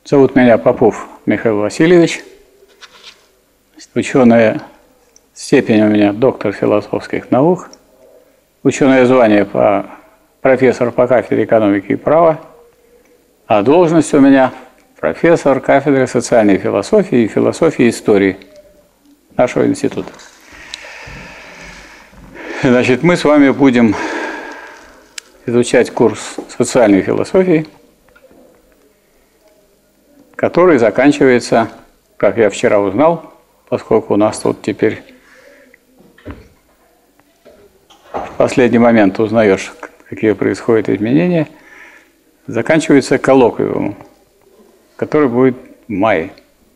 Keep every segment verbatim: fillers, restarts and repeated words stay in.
Зовут меня Попов Михаил Васильевич. Ученая степень у меня доктор философских наук. Ученое звание по профессор по кафедре экономики и права. А должность у меня профессор кафедры социальной философии и философии истории нашего института. Значит, мы с вами будем изучать курс социальной философии, который заканчивается, как я вчера узнал, поскольку у нас тут теперь в последний момент узнаешь, какие происходят изменения, заканчивается коллоквиумом, который будет в мае.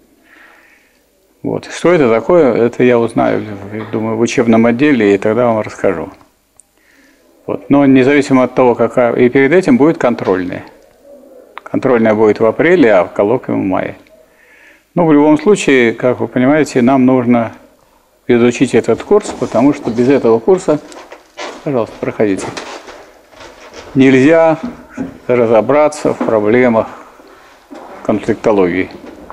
Вот. Что это такое, это я узнаю, думаю, в учебном отделе, и тогда вам расскажу. Вот. Но независимо от того, какая... И перед этим будет контрольная. Контрольная будет в апреле, а коллоквиум в мае. Ну, в любом случае, как вы понимаете, нам нужно изучить этот курс, потому что без этого курса, пожалуйста, проходите, нельзя разобраться в проблемах конфликтологии.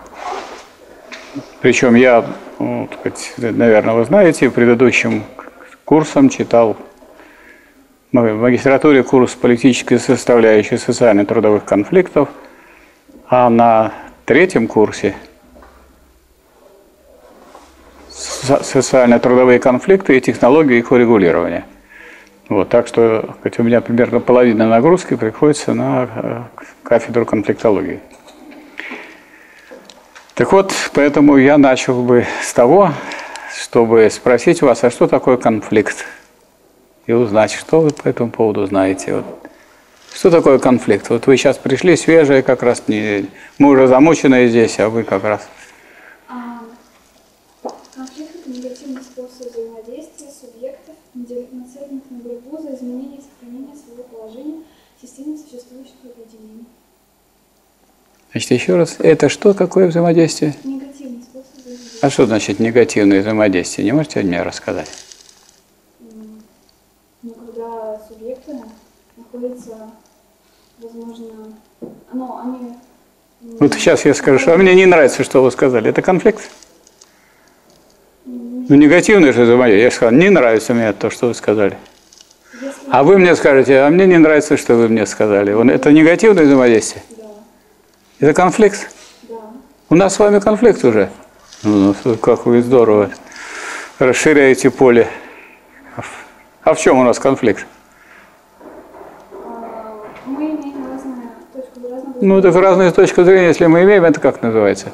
Причем я, ну, так сказать, наверное, вы знаете, предыдущим курсом читал в магистратуре курс политической составляющей социально-трудовых конфликтов, а на третьем курсе социально-трудовые конфликты и технологии их урегулирования. Вот, так что хоть у меня примерно половина нагрузки приходится на кафедру конфликтологии. Так вот, поэтому я начал бы с того, чтобы спросить вас, а что такое конфликт? И узнать, что вы по этому поводу знаете. Вот. Что такое конфликт? Вот вы сейчас пришли свежие, как раз не... мы уже замученные здесь, а вы как раз. Конфликт – это негативный способ взаимодействия субъектов, нацеленных на борьбу за изменение и сохранение своего положения в системе существующих объединений. Значит, еще раз, это что, какое взаимодействие? Негативный способ взаимодействия. А что значит негативное взаимодействие? Не можете мне рассказать? Ну, когда субъекты находятся, возможно, ну, они... Вот сейчас я скажу, что а мне не нравится, что вы сказали. Это конфликт? Ну, негативное же взаимодействие. Я сказал, не нравится мне то, что вы сказали. Если... А вы мне скажете, а мне не нравится, что вы мне сказали. Это негативное взаимодействие? Да. Это конфликт? Да. У нас с вами конфликт уже. Ну, как вы здорово расширяете поле. А в чем у нас конфликт? Мы имеем разные точки зрения. Ну, так разные точки зрения, если мы имеем, это как называется?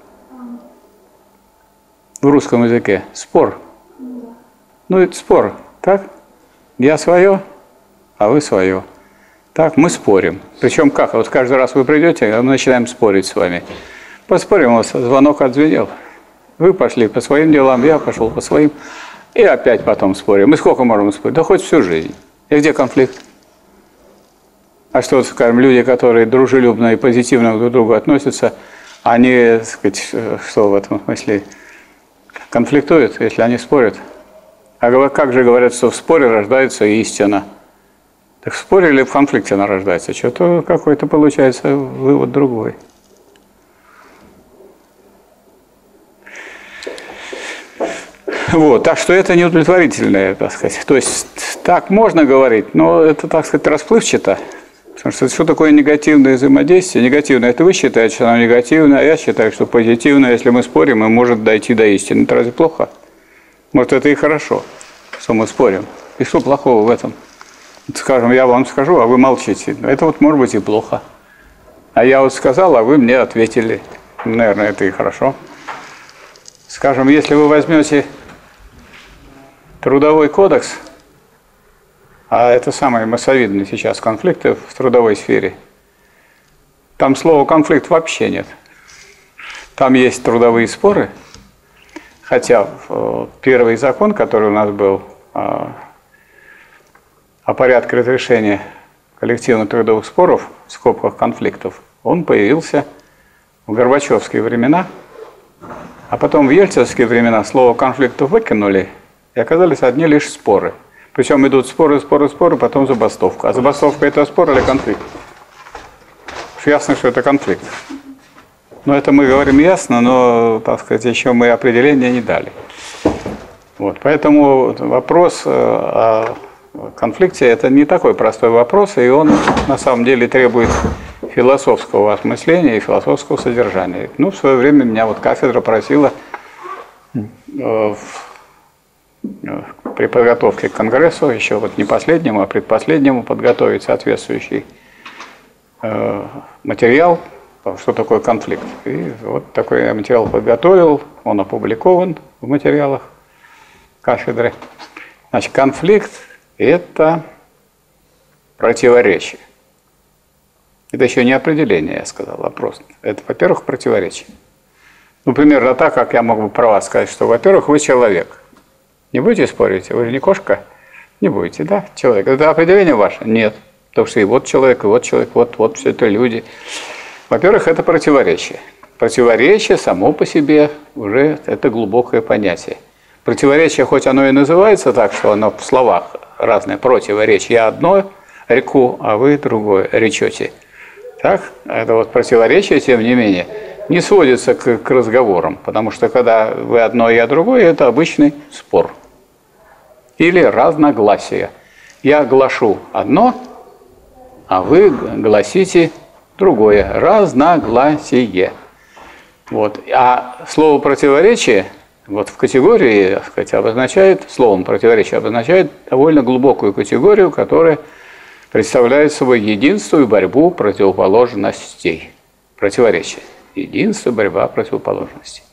В русском языке. Спор. Да. Ну, это спор, так? Я свое, а вы свое. Так, мы спорим. Причем как? Вот каждый раз вы придете, а мы начинаем спорить с вами. Поспорим, у вас звонок отзвенел. Вы пошли по своим делам, я пошел по своим. И опять потом спорим. Мы сколько можем спорить? Да хоть всю жизнь. И где конфликт? А что, скажем, люди, которые дружелюбно и позитивно друг к другу относятся, они, так сказать, что в этом смысле, конфликтуют, если они спорят? А как же говорят, что в споре рождается истина? Так в споре или в конфликте она рождается? Что-то какой-то получается вывод другой. Вот, так что это неудовлетворительное, так сказать. То есть так можно говорить, но это, так сказать, расплывчато. Потому что что такое негативное взаимодействие? Негативное – это вы считаете, что оно негативное, а я считаю, что позитивное. Если мы спорим, и может дойти до истины. Это разве плохо? Может, это и хорошо, что мы спорим. И что плохого в этом? Скажем, я вам скажу, а вы молчите. Это вот может быть и плохо. А я вот сказал, а вы мне ответили. Наверное, это и хорошо. Скажем, если вы возьмете Трудовой кодекс, а это самые массовидные сейчас конфликты в трудовой сфере, там слова «конфликт» вообще нет. Там есть трудовые споры, хотя первый закон, который у нас был о порядке разрешения коллективных трудовых споров, в скобках конфликтов, он появился в горбачевские времена, а потом в ельцинские времена слово «конфликтов» выкинули, и оказались одни лишь споры. Причем идут споры, споры, споры, потом забастовка. А забастовка – это спор или конфликт? Ясно, что это конфликт. Ну, это мы говорим ясно, но, так сказать, еще мы определения не дали. Вот, поэтому вопрос о конфликте – это не такой простой вопрос, и он на самом деле требует философского осмысления и философского содержания. Ну, в свое время меня вот кафедра просила э, при подготовке к конгрессу, еще вот не последнему, а предпоследнему, подготовить соответствующий э, материал, что такое конфликт. И вот такой я материал подготовил, он опубликован в материалах кафедры. Значит, конфликт – это противоречие. Это еще не определение, я сказал, а просто. Это, во-первых, противоречие. Ну, примерно так, как я могу про вас сказать, что, во-первых, вы человек. Не будете спорить? Вы же не кошка? Не будете, да? Человек. Это определение ваше? Нет. Потому что и вот человек, и вот человек, вот, вот все это люди. Во-первых, это противоречие. Противоречие само по себе уже это глубокое понятие. Противоречие, хоть оно и называется так, что оно в словах разное, противоречие. Я одно реку, а вы другое речете. Так? Это вот противоречие, тем не менее, не сводится к, к разговорам, потому что когда вы одно, я другое, это обычный спор. Или разногласие. Я глашу одно, а вы гласите другое. Разногласие. Вот. А слово противоречие вот в категории, так сказать, обозначает, словом противоречие обозначает довольно глубокую категорию, которая представляет собой единство и борьбу противоположностей. Противоречие. Единство, борьба противоположностей.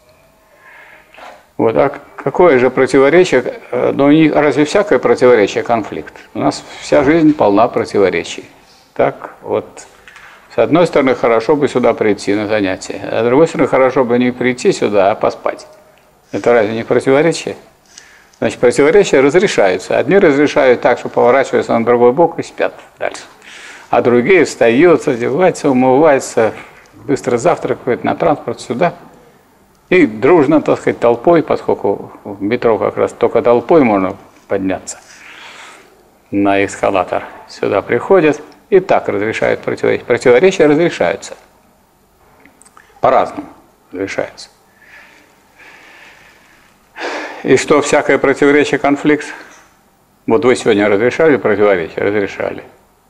Вот, а какое же противоречие? Ну, разве всякое противоречие конфликт? У нас вся жизнь полна противоречий. Так, вот, с одной стороны, хорошо бы сюда прийти на занятия, а с другой стороны, хорошо бы не прийти сюда, а поспать. Это разве не противоречие? Значит, противоречия разрешаются. Одни разрешают так, что поворачиваются на другой бок и спят дальше. А другие встают, одеваются, умываются, быстро завтракают на транспорт сюда. И дружно, так сказать, толпой, поскольку в метро как раз только толпой можно подняться на эскалатор. Сюда приходят и так разрешают противоречия. Противоречия разрешаются. По-разному разрешаются. И что всякое противоречие, конфликт? Вот вы сегодня разрешали противоречие? Разрешали.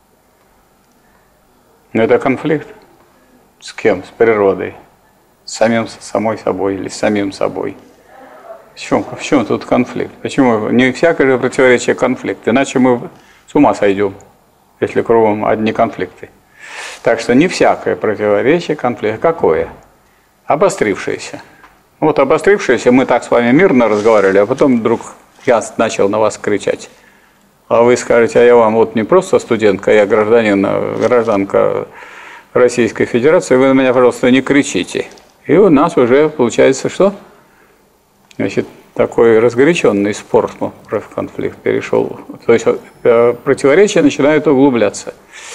Но это конфликт. С кем? С природой. С самим, с самой собой или с самим собой. В чем, в чем тут конфликт? Почему? Не всякое же противоречие конфликт. Иначе мы с ума сойдем, если кругом одни конфликты. Так что не всякое противоречие конфликт. Какое? Обострившееся. Вот обострившееся, мы так с вами мирно разговаривали, а потом вдруг я начал на вас кричать. А вы скажете, а я вам вот не просто студентка, я гражданин, гражданка Российской Федерации, вы на меня, пожалуйста, не кричите. И у нас уже получается что? Значит, такой разгоряченный спор, ну, конфликт перешел. То есть противоречия начинают углубляться.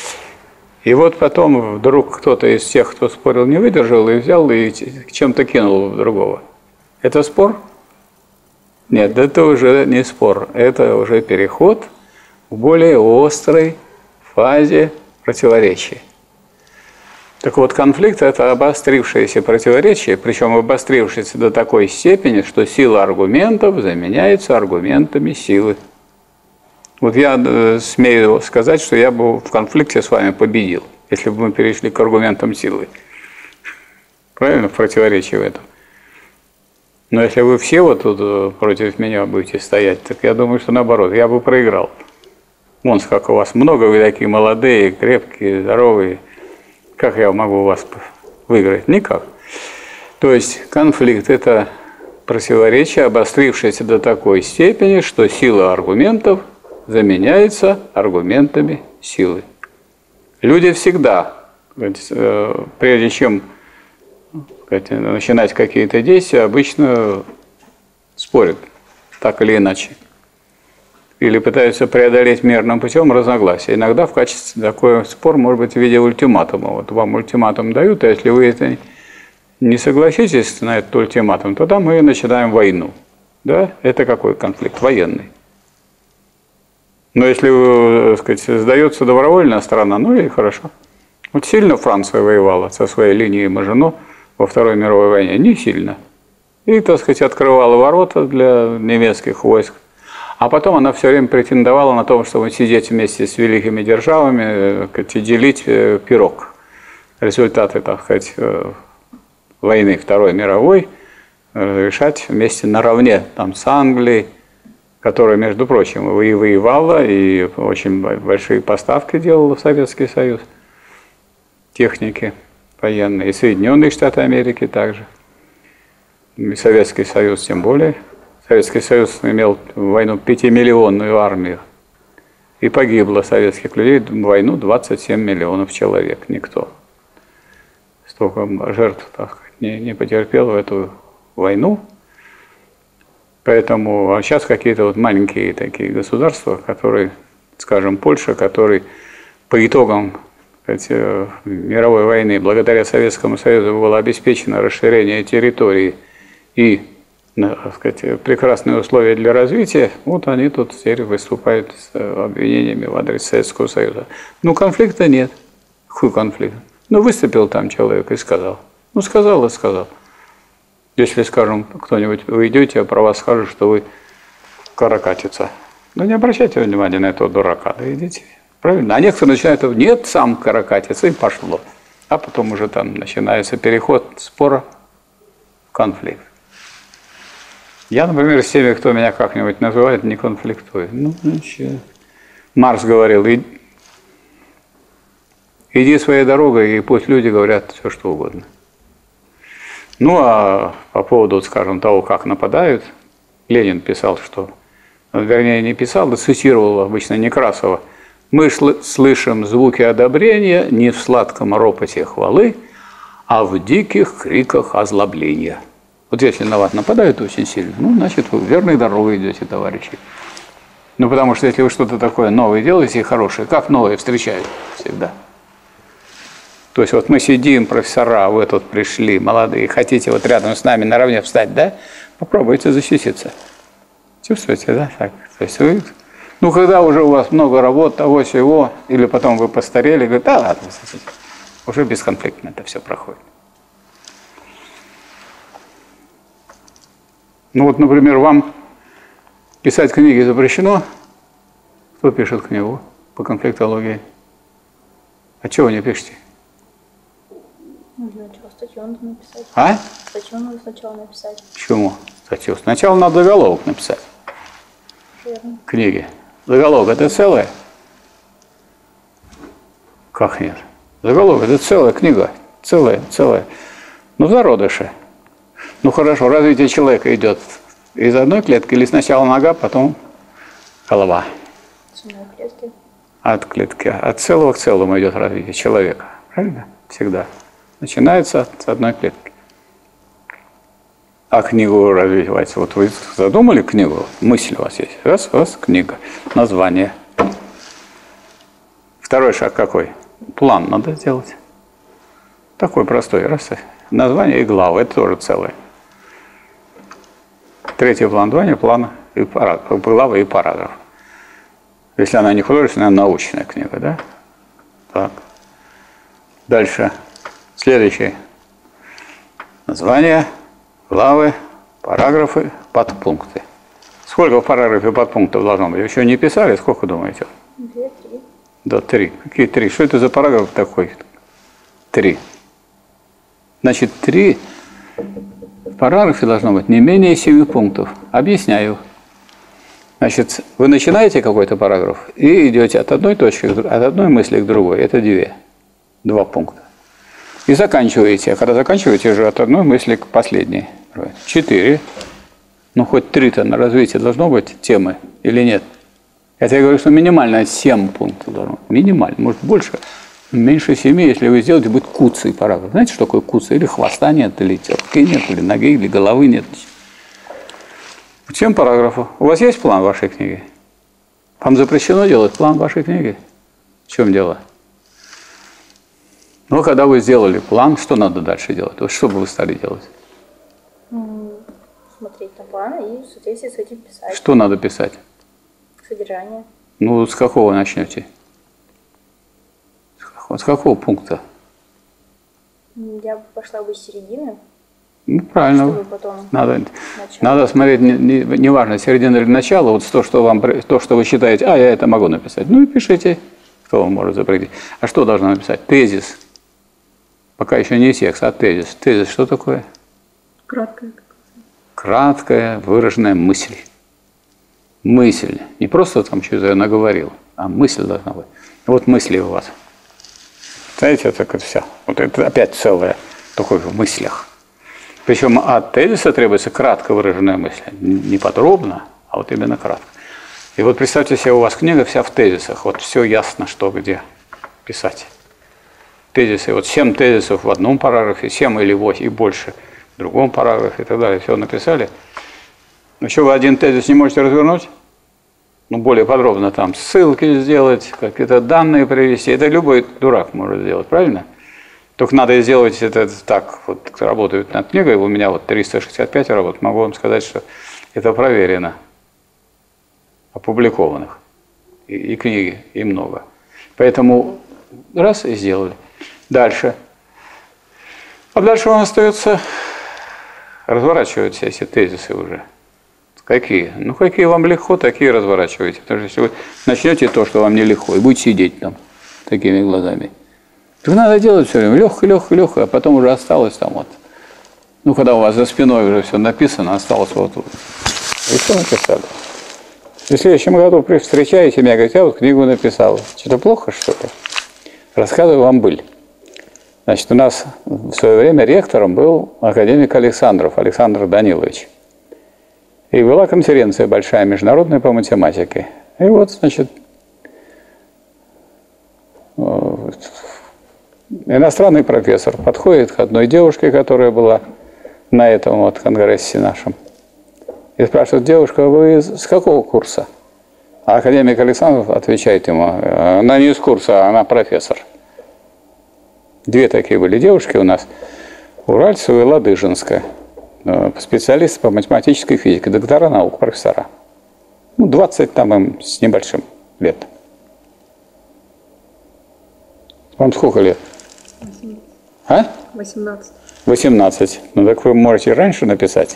И вот потом вдруг кто-то из тех, кто спорил, не выдержал и взял и чем-то кинул в другого. Это спор? Нет, это уже не спор. Это уже переход к более острой фазе противоречия. Так вот, конфликт – это обострившееся противоречие, причем обострившееся до такой степени, что сила аргументов заменяется аргументами силы. Вот я смею сказать, что я бы в конфликте с вами победил, если бы мы перешли к аргументам силы. Правильно? В противоречии в этом. Но если вы все вот тут против меня будете стоять, так я думаю, что наоборот, я бы проиграл. Вон, как у вас много, вы такие молодые, крепкие, здоровые. Как я могу вас выиграть? Никак. То есть конфликт – это противоречие, обострившееся до такой степени, что сила аргументов заменяется аргументами силы. Люди всегда, прежде чем начинать какие-то действия, обычно спорят, так или иначе. Или пытаются преодолеть мирным путем разногласия. Иногда в качестве такой спор может быть в виде ультиматума. Вот вам ультиматум дают, а если вы это не согласитесь на этот ультиматум, тогда мы начинаем войну. Да? Это какой конфликт? Военный. Но если, так сказать, сдается добровольная страна, ну и хорошо. Вот сильно Франция воевала со своей линией Мажино, во Второй мировой войне? Не сильно. И, так сказать, открывала ворота для немецких войск. А потом она все время претендовала на том, чтобы сидеть вместе с великими державами и делить пирог. Результаты, так сказать, войны Второй мировой решать вместе наравне там, с Англией, которая, между прочим, и воевала, и очень большие поставки делала в Советский Союз, техники военные, и Соединенные Штаты Америки также, и Советский Союз тем более. Советский Союз имел в войну пятимиллионную армию, и погибло советских людей в войну двадцать семь миллионов человек, никто. Столько жертв, так сказать, не, не потерпел в эту войну. Поэтому, а сейчас какие-то вот маленькие такие государства, которые, скажем, Польша, который по итогам, сказать, мировой войны, благодаря Советскому Союзу было обеспечено расширение территории и, так сказать, прекрасные условия для развития, вот они тут теперь выступают с обвинениями в адрес Советского Союза. Ну, конфликта нет. Какой конфликт? Ну, выступил там человек и сказал. Ну, сказал и сказал. Если, скажем, кто-нибудь, вы идете, а про вас скажут, что вы каракатица. Ну, не обращайте внимания на этого дурака, да идите. Правильно? А некоторые начинают, нет, сам каракатица, и пошло. А потом уже там начинается переход спора в конфликт. Я, например, с теми, кто меня как-нибудь называет, не конфликтую. Ну, ничего. Маркс говорил, иди своей дорогой, и пусть люди говорят все, что угодно. Ну, а по поводу, скажем, того, как нападают, Ленин писал, что, вернее, не писал, а цитировал обычно Некрасова. Мы слышим звуки одобрения не в сладком ропоте хвалы, а в диких криках озлобления. Вот если на вас нападают очень сильно, ну, значит, вы верной дорогой идете, товарищи. Ну, потому что если вы что-то такое новое делаете, хорошее, как новое встречают всегда. То есть вот мы сидим, профессора, вы тут пришли, молодые, хотите вот рядом с нами наравне встать, да? Попробуйте защититься. Чувствуете, да? Так. То есть вы, ну, когда уже у вас много работ, того всего, или потом вы постарели, говорите, да ладно, уже бесконфликтно это все проходит. Ну вот, например, вам писать книги запрещено. Кто пишет книгу по конфликтологии? А чего вы не пишете? Ну, для начала статью надо написать. А? Статью надо сначала написать. Почему статью? Сначала надо заголовок написать. Верно. Книги. Заголовок – это целое? Как нет? Заголовок – это целая книга. Целая, целая. Ну, в зародыше. Ну, хорошо, развитие человека идет из одной клетки или сначала нога, потом голова? С одной клетки. От клетки. От целого к целому идет развитие человека. Правильно? Всегда. Начинается с одной клетки. А книгу развивается. Вот вы задумали книгу, мысль у вас есть. Раз, раз, книга. Название. Второй шаг какой? План надо сделать. Такой простой. Раз. Название и глава. Это тоже целое. Третий план, название плана и параграф. Глава и параграф. Если она не художественная, она научная книга, да? Так. Дальше. Следующий. Название, главы, параграфы, подпункты. Сколько в параграфе подпунктов должно быть? Вы еще не писали? Сколько думаете? Две, три. Да, три. Какие три? Что это за параграф такой? Три. Значит, три в параграфе должно быть не менее семи пунктов. Объясняю. Значит, вы начинаете какой-то параграф и идете от одной точки, от одной мысли к другой. Это две. Два пункта. И заканчиваете. А когда заканчиваете, уже от одной мысли к последней. Четыре. Ну, хоть три-то на развитие должно быть темы или нет? Это я говорю, что минимально семь пунктов должно быть. Минимально. Может, больше. Меньше семи, если вы сделаете, будет куцый параграф. Знаете, что такое куцый? Или хвоста нет, или телки нет, или ноги, или головы нет. Семь параграфов. У вас есть план вашей книги? Вам запрещено делать план вашей книги? В чем дело? Ну, когда вы сделали план, что надо дальше делать? Вот что бы вы стали делать? Смотреть на план и в соответствии с этим писать. Что надо писать? Содержание. Ну, с какого начнете? С какого, с какого пункта? Я пошла бы с середины. Ну, правильно. Чтобы потом надо, начало. надо смотреть, неважно, не, не важно, середина или начало, вот то, что вам, то, что вы считаете, а, я это могу написать. Ну и пишите, кто вам может запретить. А что должно написать? Тезис. Пока еще не текст, а тезис. Тезис что такое? Краткая. Краткая выраженная мысль. Мысль. Не просто там что-то я наговорил, а мысль должна быть. Вот мысли у вас. Знаете, это как все. Вот это опять целое, такое в мыслях. Причем от тезиса требуется кратко выраженная мысль. Не подробно, а вот именно кратко. И вот представьте себе, у вас книга вся в тезисах. Вот все ясно, что где писать. Тезисы. Вот семь тезисов в одном параграфе, семь или восемь и больше в другом параграфе и так далее. Все написали. Но что, вы один тезис не можете развернуть? Ну, более подробно там ссылки сделать, какие-то данные привести. Это любой дурак может сделать, правильно? Только надо сделать это так, вот работают над книгой, у меня вот триста шестьдесят пять работ, могу вам сказать, что это проверено, опубликованных, и, и книги, и много. Поэтому раз и сделали. Дальше. А дальше вам остается разворачивать все эти тезисы уже. Какие? Ну, какие вам легко, такие разворачивайте. Потому что если вы начнете то, что вам нелегко, и будете сидеть там такими глазами, то надо делать все время легко, легко, легко, а потом уже осталось там вот. Ну, когда у вас за спиной уже все написано, осталось вот тут. И что написали? И в следующем году встречаете меня, говорите, я вот книгу написал. Что-то плохо, что ли? Рассказываю вам быль. Значит, у нас в свое время ректором был академик Александров, Александр Данилович. И была конференция большая, международная по математике. И вот, значит, иностранный профессор подходит к одной девушке, которая была на этом вот конгрессе нашем, и спрашивает: девушка, вы с какого курса? А академик Александров отвечает ему: она не из курса, она профессор. Две такие были девушки у нас, Уральцева и Ладыжинская, специалисты по математической физике, доктора наук, профессора. Ну, двадцать там им с небольшим лет. Вам сколько лет? восемнадцать. А? восемнадцать. восемнадцать. Ну, так вы можете раньше написать.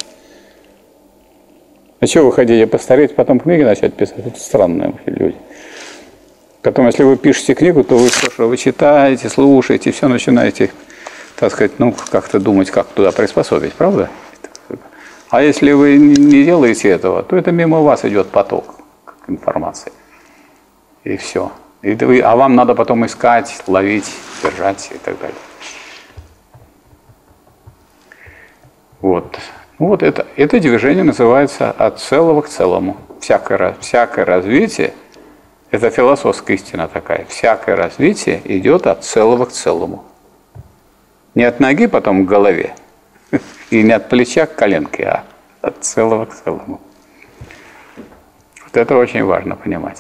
А что вы хотите, постареть, потом книги начать писать? Это странные люди. Потом, если вы пишете книгу, то вы все, что вы читаете, слушаете, все начинаете, так сказать, ну, как-то думать, как туда приспособить, правда? А если вы не делаете этого, то это мимо вас идет поток информации. И все. И вы, а вам надо потом искать, ловить, держать и так далее. Вот. Ну, вот это, это движение называется от целого к целому. Всякое, всякое развитие, это философская истина такая, всякое развитие идет от целого к целому. Не от ноги потом к голове, и не от плеча к коленке, а от целого к целому. Вот это очень важно понимать.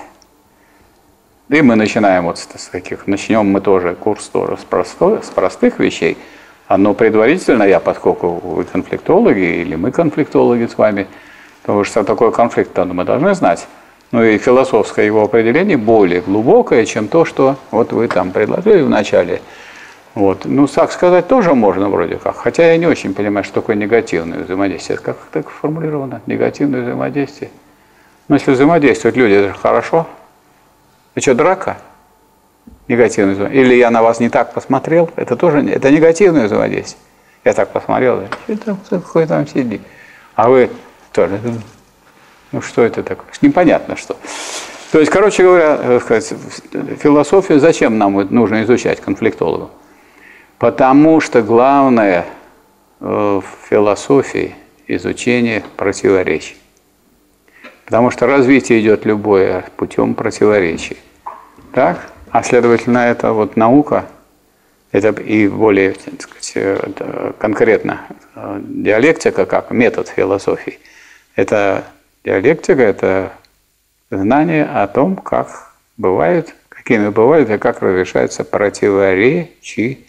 И мы начинаем вот с таких, начнем мы тоже курс тоже с, простой, с простых вещей, но предварительно я, поскольку вы конфликтологи, или мы конфликтологи с вами, потому что такой конфликт мы должны знать, ну и философское его определение более глубокое, чем то, что вот вы там предложили в начале. Вот. Ну, так сказать тоже можно вроде как, хотя я не очень понимаю, что такое негативное взаимодействие. Это как так формулировано? Негативное взаимодействие. Но если взаимодействуют люди, это же хорошо. Это что, драка? Негативное взаимодействие. Или я на вас не так посмотрел, это тоже это негативное взаимодействие. Я так посмотрел, это какой там сидит. А вы тоже, ну что это такое? Непонятно что. То есть, короче говоря, сказать, философию зачем нам нужно изучать конфликтологам? Потому что главное в философии изучение противоречий. Потому что развитие идет любое путем противоречий. Так? А следовательно, это вот наука, это и более, так сказать, конкретно диалектика как метод философии. Это диалектика, это знание о том, как бывают, какими бывают и как разрешаются противоречия.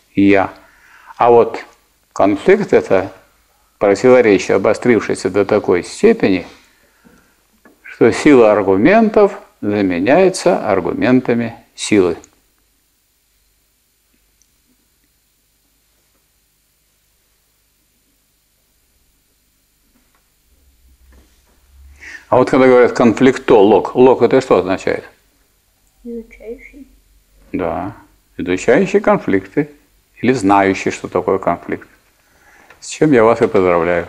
А вот конфликт – это противоречие, обострившееся до такой степени, что сила аргументов заменяется аргументами силы. А вот когда говорят конфликтолог, лог это что означает? Изучающий. Да, изучающий конфликты или знающий, что такое конфликт. С чем я вас и поздравляю.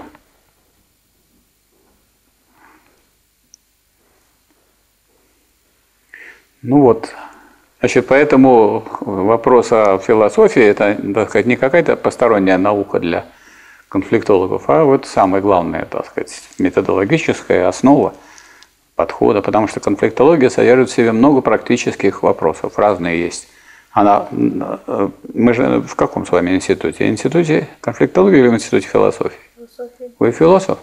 Ну вот, значит, поэтому вопрос о философии – это, так сказать, не какая-то посторонняя наука для конфликтологов, а вот самое главное, так сказать, методологическая основа подхода, потому что конфликтология содержит в себе много практических вопросов, разные есть. Она, мы же в каком с вами институте? В институте конфликтологии или в институте философии? Философия. Вы философ?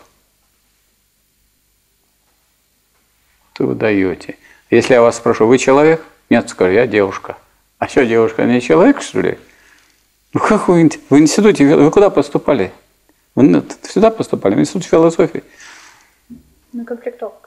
Что вы даете? Если я вас спрошу, вы человек? Нет, скажу, я девушка. А что, девушка не человек, что ли? Ну как вы в институте, вы куда поступали? Вы сюда поступали, в институт философии. На конфликтолог.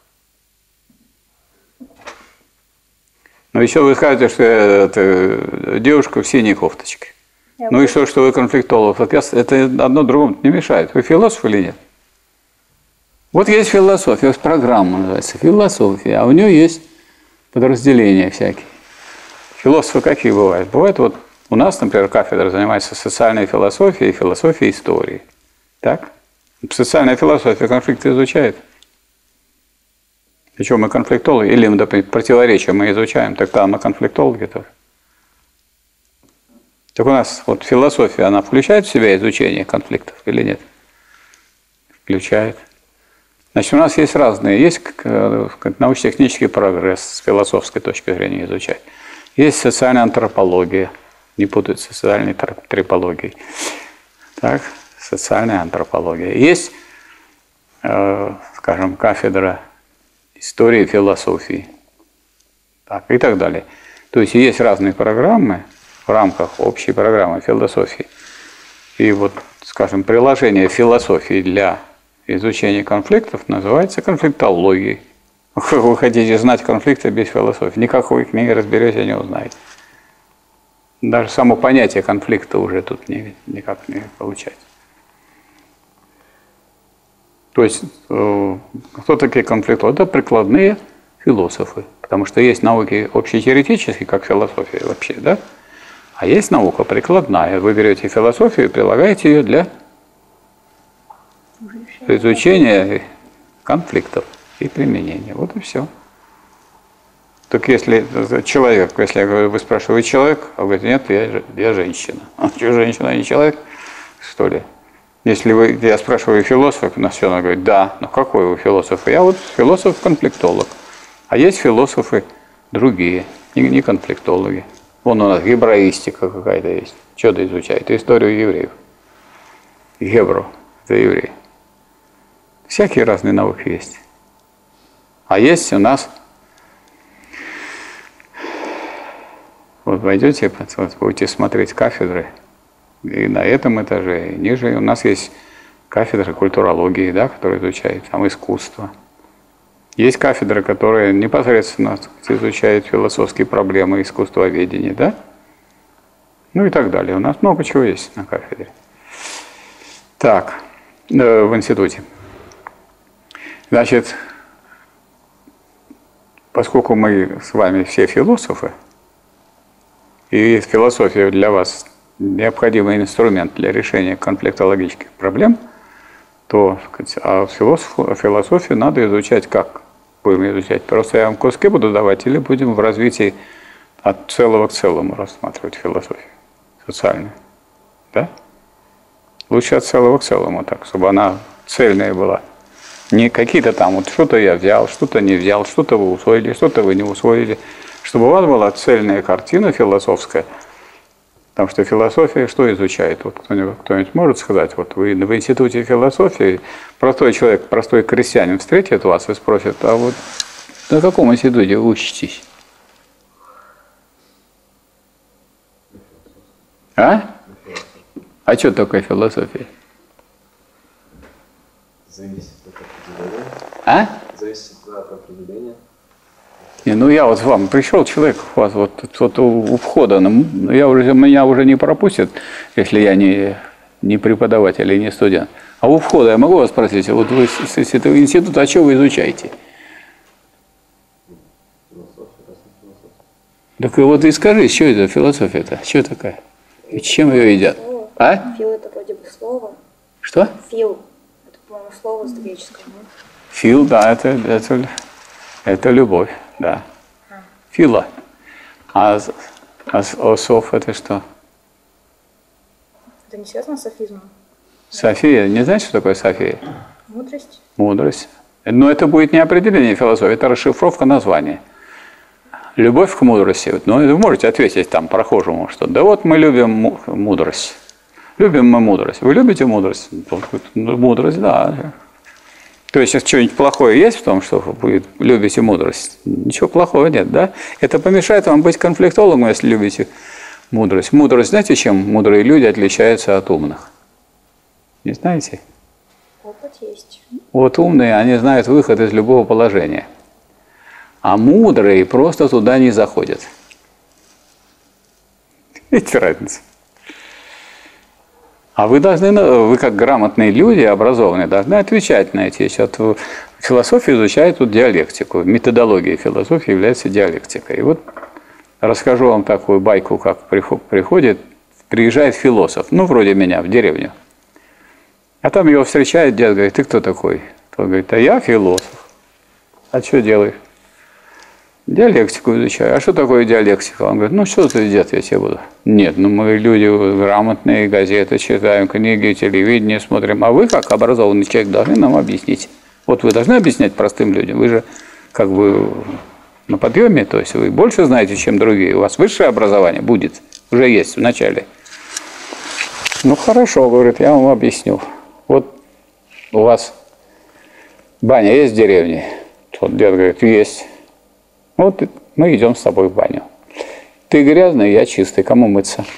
Но еще вы скажете, что это девушка в синей кофточке. Я ну и что, что вы конфликтолог? Это одно другому не мешает. Вы философ или нет? Вот есть философия, вот программа называется философия, а у нее есть подразделения всякие. Философы какие бывают? Бывает вот у нас, например, кафедра занимается социальной философией и философией истории. Так? Социальная философия конфликты изучает. Причем мы конфликтологи, или, например, противоречия мы изучаем, тогда мы конфликтологи тоже. Так у нас вот философия, она включает в себя изучение конфликтов или нет? Включает. Значит, у нас есть разные, есть научно-технический прогресс с философской точки зрения изучать. Есть социальная антропология, не путать с социальной трипологией. Так, социальная антропология. Есть, э, скажем, кафедра истории и философии. Так, и так далее. То есть есть разные программы в рамках общей программы философии. И вот, скажем, приложение философии для изучения конфликтов называется конфликтологией. Вы хотите знать конфликты без философии? Никак вы их не разберете, не узнаете. Даже само понятие конфликта уже тут не, никак не получается. То есть, э, кто такие конфликтологи? Это прикладные философы. Потому что есть науки общетеоретические, как философия вообще, да? А есть наука прикладная. Вы берете философию и прилагаете ее для изучения конфликтов и применения. Вот и все. Так если человек, если я говорю, вы спрашиваете, вы человек? А вы говорите, нет, я, я женщина. А что, женщина, а не человек? Что ли? Если вы, я спрашиваю философ, на все она говорит, да, ну какой вы философ? Я вот философ-конфликтолог. А есть философы другие, не, не конфликтологи. Вон у нас гебраистика какая-то есть. Что-то изучает. Историю евреев. Гебро, это евреи. Всякие разные науки есть. А есть у нас, вот войдете, вот будете смотреть кафедры, и на этом этаже, и ниже у нас есть кафедра культурологии, да, которая изучает там искусство. Есть кафедра, которая непосредственно изучает философские проблемы искусствоведения, да? Ну и так далее. У нас много чего есть на кафедре. Так, э, в институте. Значит, поскольку мы с вами все философы, и философия для вас необходимый инструмент для решения конфликтологических проблем, то а философию надо изучать как? Будем изучать? Просто я вам куски буду давать, или будем в развитии от целого к целому рассматривать философию социальную? Да? Лучше от целого к целому, так, чтобы она цельная была. Не какие-то там, вот что-то я взял, что-то не взял, что-то вы усвоили, что-то вы не усвоили. Чтобы у вас была цельная картина философская. Потому что философия что изучает? Вот кто-нибудь, кто-нибудь может сказать, вот вы в институте философии, простой человек, простой крестьянин встретит вас и спросит, а вот на каком институте вы учитесь? А? А что такое философия? Зависит от определения. А? Зависит от определения. Не, ну я вот с вами пришел, человек у вас вот, вот у, у входа, ну, я уже, меня уже не пропустят, если я не, не преподаватель и не студент. А у входа я могу вас спросить, вот вы с этого института, а что вы изучаете? Так и вот и скажи, что это философия-то? Что такая? И чем ее едят? Слово. А? Фил это вроде бы слово. Что? Фил. Это, по-моему, слово с греческого. Нет? Фил, да, это, это, это любовь, да. Фила. А, а, а сов это что? Это не связано с софизмом? София. Не знаешь, что такое София? Мудрость? Мудрость. Но это будет не определение философии, это расшифровка названия. Любовь к мудрости. Ну, вы можете ответить там прохожему, что да вот мы любим мудрость. Любим мы мудрость. Вы любите мудрость? Мудрость, да. То есть, если что-нибудь плохое есть в том, что вы любите мудрость? Ничего плохого нет, да? Это помешает вам быть конфликтологом, если любите мудрость. Мудрость, знаете, чем мудрые люди отличаются от умных? Не знаете? Опыт есть. Вот умные, они знают выход из любого положения. А мудрые просто туда не заходят. Видите разницу? А вы должны, вы как грамотные люди, образованные, должны отвечать на эти вещи. Вот философия изучает тут диалектику. Методология философии является диалектикой. И вот расскажу вам такую байку, как приходит, приезжает философ, ну, вроде меня, в деревню. А там его встречает дед, говорит, ты кто такой? Тот говорит, а я философ. А что делаешь? Диалектику изучаю. А что такое диалектика? Он говорит, ну что ты, дед, я тебе буду. Нет, ну мы люди грамотные, газеты читаем, книги, телевидение смотрим. А вы, как образованный человек, должны нам объяснить. Вот вы должны объяснять простым людям. Вы же как бы на подъеме, то есть вы больше знаете, чем другие. У вас высшее образование будет, уже есть в начале. Ну хорошо, говорит, я вам объясню. Вот у вас баня есть в деревне? Тот дед говорит, есть. Вот мы идем с тобой в баню. Ты грязный, я чистый. Кому мыться?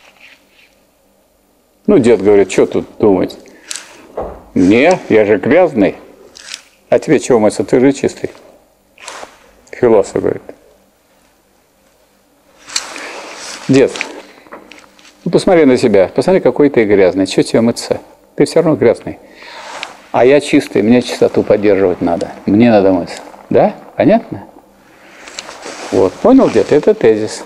Ну, дед говорит, что тут думать? Не, я же грязный. А тебе чего мыться? Ты же чистый. Философ говорит. Дед, ну посмотри на себя. Посмотри, какой ты грязный. Чего тебе мыться? Ты все равно грязный. А я чистый, мне чистоту поддерживать надо. Мне надо мыться. Да? Понятно? Вот, понял, дед? Это тезис.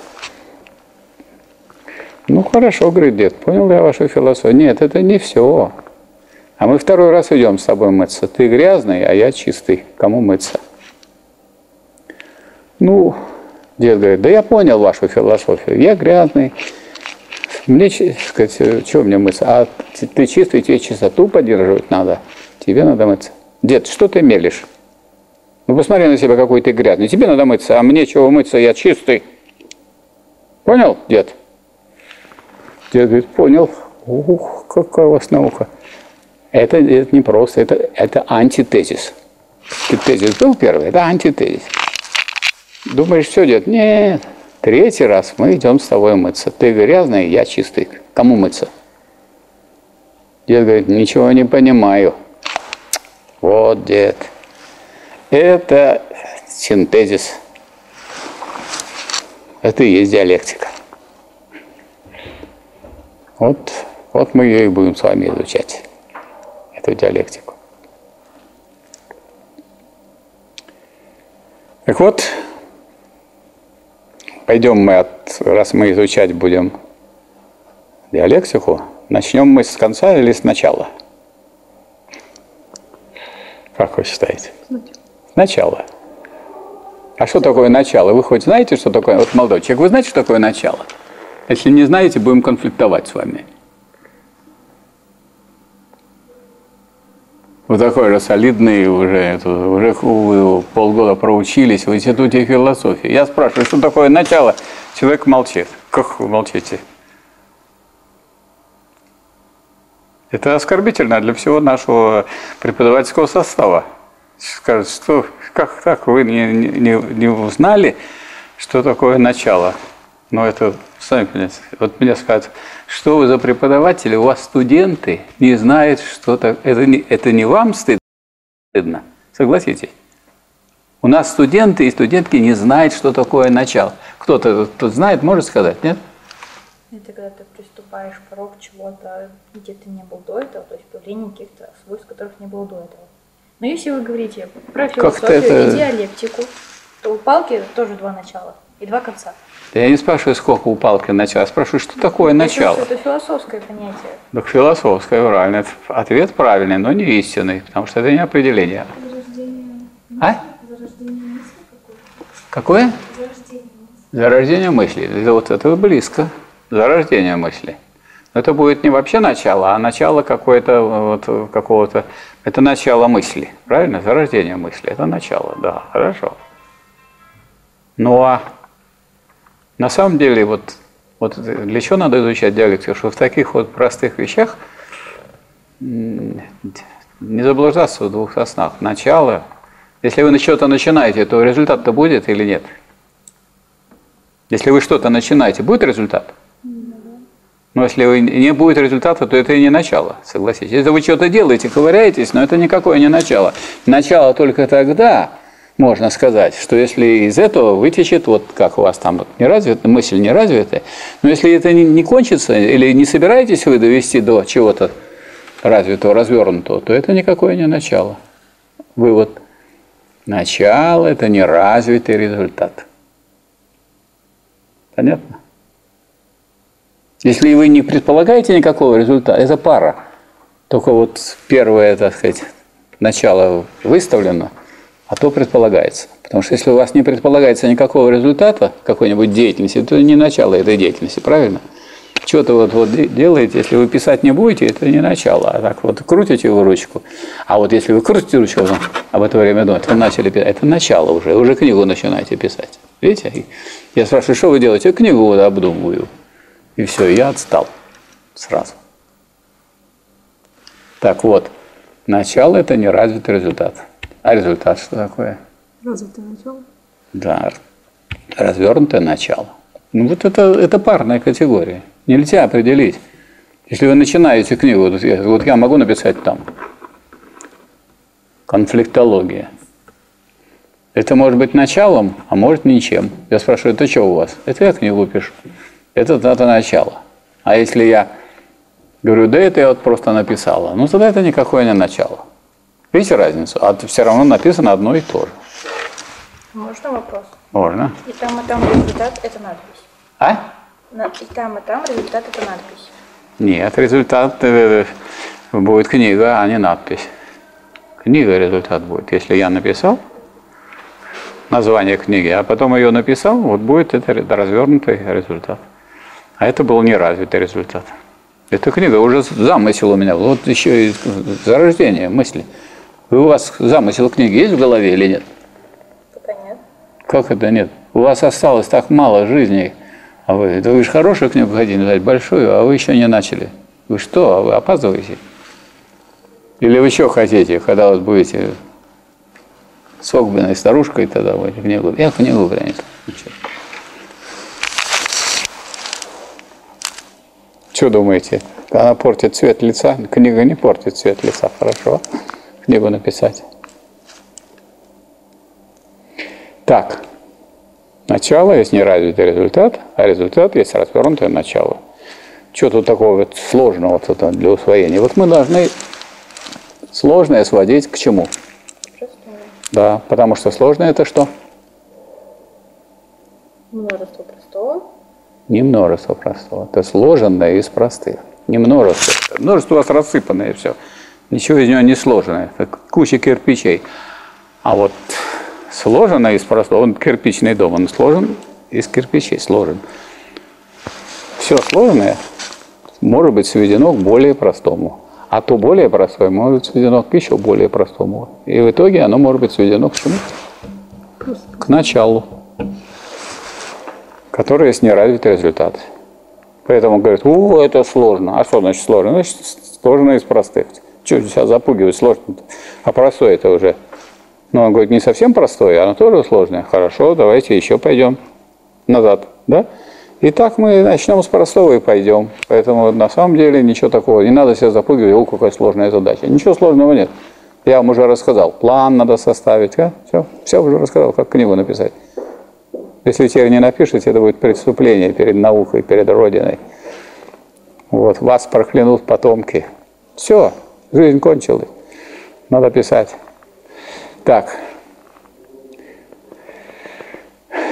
Ну, хорошо, говорит дед, понял я вашу философию. Нет, это не все. А мы второй раз идем с тобой мыться. Ты грязный, а я чистый. Кому мыться? Ну, дед говорит, да я понял вашу философию. Я грязный. Мне, сказать, что мне мыться? А ты чистый, тебе чистоту поддерживать надо. Тебе надо мыться. Дед, что ты мелешь? Ну, посмотри на себя, какой ты грязный. Тебе надо мыться, а мне чего мыться, я чистый. Понял, дед? Дед говорит, понял. Ух, какая у вас наука. Это, это не просто, это, это антитезис. Тезис был первый, это антитезис. Думаешь, все, дед? Нет. Третий раз мы идем с тобой мыться. Ты грязный, я чистый. Кому мыться? Дед говорит, ничего не понимаю. Вот, дед. Это синтезис. Это и есть диалектика. Вот, вот мы ее и будем с вами изучать, эту диалектику. Так вот, пойдем мы, от, раз мы изучать будем диалектику, начнем мы с конца или с начала? Как вы считаете? Начало. А что такое начало? Вы хоть знаете, что такое? Вот, молодой человек, вы знаете, что такое начало? Если не знаете, будем конфликтовать с вами. Вы такой же солидный, уже, уже вы полгода проучились в институте философии. Я спрашиваю, что такое начало? Человек молчит. Как вы молчите? Это оскорбительно для всего нашего преподавательского состава. Скажут, что как так вы не, не, не узнали, что такое начало? Но это, сами понимаете, вот мне скажут, что вы за преподаватели, у вас студенты не знают, что так. Это не, это не вам стыдно, согласитесь? У нас студенты и студентки не знают, что такое начало. Кто-то кто знает, может сказать, нет? Это когда ты приступаешь к порог чего-то, где ты не был до этого, то есть появление каких-то свойств, которых не было до этого. Но если вы говорите про философию это... и диалектику, то у палки тоже два начала и два конца. Я не спрашиваю, сколько у палки начало, я спрашиваю, что такое начало. Это философское понятие. Так философское, правильно. Ответ правильный, но не истинный, потому что это не определение. Зарождение мысли. А? Зарождение мысли какое-то. Какое? Зарождение мысли. Зарождение мысли. Это вот это близко. Зарождение мысли. Это будет не вообще начало, а начало какое-то вот, какого-то. Это начало мысли, правильно? Зарождение мысли. Это начало, да, хорошо. Ну а на самом деле, вот, вот для чего надо изучать диалектику? Что в таких вот простых вещах не заблуждаться в двух соснах. Начало. Если вы что-то начинаете, то результат-то будет или нет? Если вы что-то начинаете, будет результат? Но если вы не будет результата, то это и не начало, согласитесь. Если вы что-то делаете, ковыряетесь, но это никакое не начало. Начало только тогда, можно сказать, что если из этого вытечет, вот как у вас там вот, не развита, мысль не развитая, но если это не, не кончится, или не собираетесь вы довести до чего-то развитого, развернутого, то это никакое не начало. Вывод. Начало – это неразвитый результат. Понятно? Если вы не предполагаете никакого результата, это пара. Только вот первое, так сказать, начало выставлено, а то предполагается. Потому что если у вас не предполагается никакого результата какой-нибудь деятельности, то не начало этой деятельности, правильно? Что-то вот, вот делаете, если вы писать не будете, это не начало. А так вот крутите вы ручку. А вот если вы крутите ручку, а в это время думаете, вы начали писать, это начало уже, уже книгу начинаете писать. Видите? Я спрашиваю, что вы делаете? Я книгу вот обдумываю. И все, я отстал сразу. Так вот, начало – это неразвитый результат. А результат что такое? Развитое начало? Да, развернутое начало. Ну вот это, это парная категория. Нельзя определить. Если вы начинаете книгу, вот я, вот я могу написать там конфликтология. Это может быть началом, а может ничем. Я спрашиваю, это что у вас? Это я книгу пишу. Это, это начало. А если я говорю, да это я вот просто написала, ну тогда это никакое не начало. Видите разницу? А все равно написано одно и то же. Можно вопрос? Можно. И там, и там результат – это надпись. А? И там, и там результат – это надпись. Нет, результат э, будет книга, а не надпись. Книга результат будет. Если я написал название книги, а потом ее написал, вот будет это развернутый результат. А это был неразвитый результат. Эта книга уже замысел у меня. Вот еще и зарождение мысли. У вас замысел книги есть в голове или нет? Пока нет. Как это нет? У вас осталось так мало жизни. А вы, да вы же хорошую книгу хотите написать, большую, а вы еще не начали. Вы что, а вы опаздываете? Или вы что хотите, когда вот будете с огбенной старушкой, тогда вы книгу. Я книгу принесу. Что думаете? Она портит цвет лица? Книга не портит цвет лица, хорошо. Книгу написать. Так. Начало есть неразвитый результат, а результат есть развернутое начало. Что тут такого вот сложного для усвоения? Вот мы должны сложное сводить к чему? Простое. Да, потому что сложное это что? Множество простого. Не множество простого. Это сложенное из простых. Не множество. Множество у вас рассыпанное, и все. Ничего из него не сложенное. Это куча кирпичей. А вот сложенное из простого, он кирпичный дом, он сложен из кирпичей, сложен. Все сложное может быть сведено к более простому. А то более простое может быть сведено к еще более простому. И в итоге оно может быть сведено к чему? К началу, который есть неразвитый результат. Поэтому говорят, о, это сложно. А что значит сложно? Значит, сложно из простых. Чего сейчас запугивать сложно-то? А простое это уже. Но он говорит, не совсем простое, оно тоже сложное. Хорошо, давайте еще пойдем назад. Да? И так мы начнем с простого и пойдем. Поэтому на самом деле ничего такого. Не надо себя запугивать, о, какая сложная задача. Ничего сложного нет. Я вам уже рассказал. План надо составить. А? Все, все уже рассказал, как книгу написать. Если теперь не напишете, это будет преступление перед наукой, перед Родиной. Вот, вас проклянут потомки. Все, жизнь кончилась. Надо писать. Так.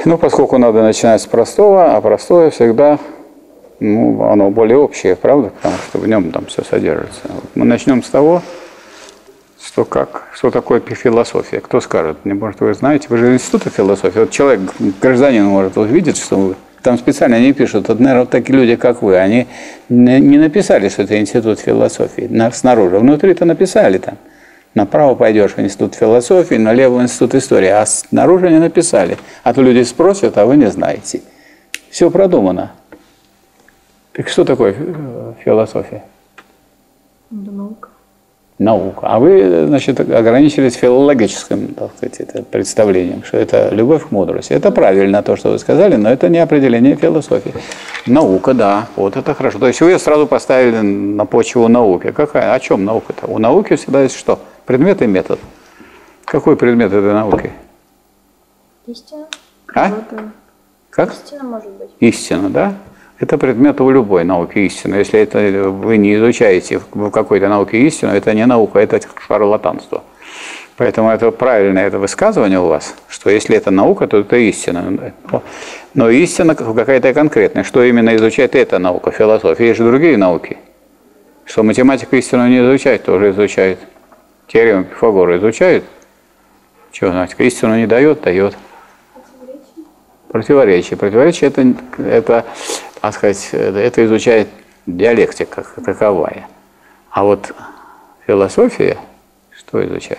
Ну, поскольку надо начинать с простого, а простое всегда, ну, оно более общее, правда? Потому что в нем там все содержится. Вот мы начнем с того, что, как, что такое философия. Кто скажет? Мне, может, вы знаете, вы же института философии. Вот человек, гражданин, может, увидеть, что вы... Там специально не пишут, вот, наверное, вот такие люди, как вы, они не написали, что это институт философии снаружи. Внутри-то написали там. Направо пойдешь в институт философии, налево в институт истории, а снаружи не написали. А то люди спросят, а вы не знаете. Все продумано. Так что такое философия? Это наука. Наука. А вы, значит, ограничились филологическим, так сказать, представлением, что это любовь к мудрости. Это правильно то, что вы сказали, но это не определение философии. Наука, да, вот это хорошо. То есть вы ее сразу поставили на почву науки. Какая? О чем наука-то? У науки всегда есть что? Предмет и метод. Какой предмет этой науки? Истина. А? Как? Истина может быть. Истина, да? Это предмет у любой науки истины. Если это вы не изучаете в какой-то науке истину, это не наука, это шарлатанство. Поэтому это правильное это высказывание у вас, что если это наука, то это истина. Но истина какая-то конкретная. Что именно изучает эта наука, философия? Есть же другие науки. Что математика истину не изучает, тоже изучает. Теорему Пифагора изучает. Чего, математика истину не дает, дает. Противоречие. Противоречие это, это, так сказать, это изучает диалектика как таковая. А вот философия, что изучает?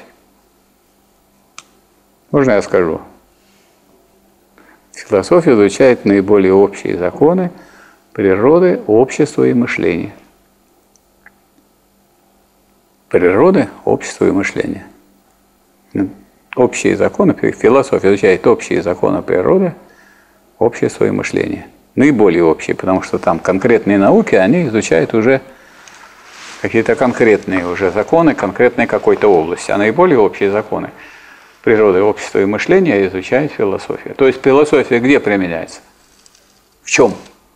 Можно я скажу? Философия изучает наиболее общие законы природы, общества и мышления. Природы, общества и мышления. Общие законы, философия изучает общие законы природы, общество и мышление. Наиболее общие, потому что там конкретные науки, они изучают уже какие-то конкретные уже законы, конкретной какой-то области. А наиболее общие законы природы, общества и мышления изучает философия. То есть философия где применяется? В чем?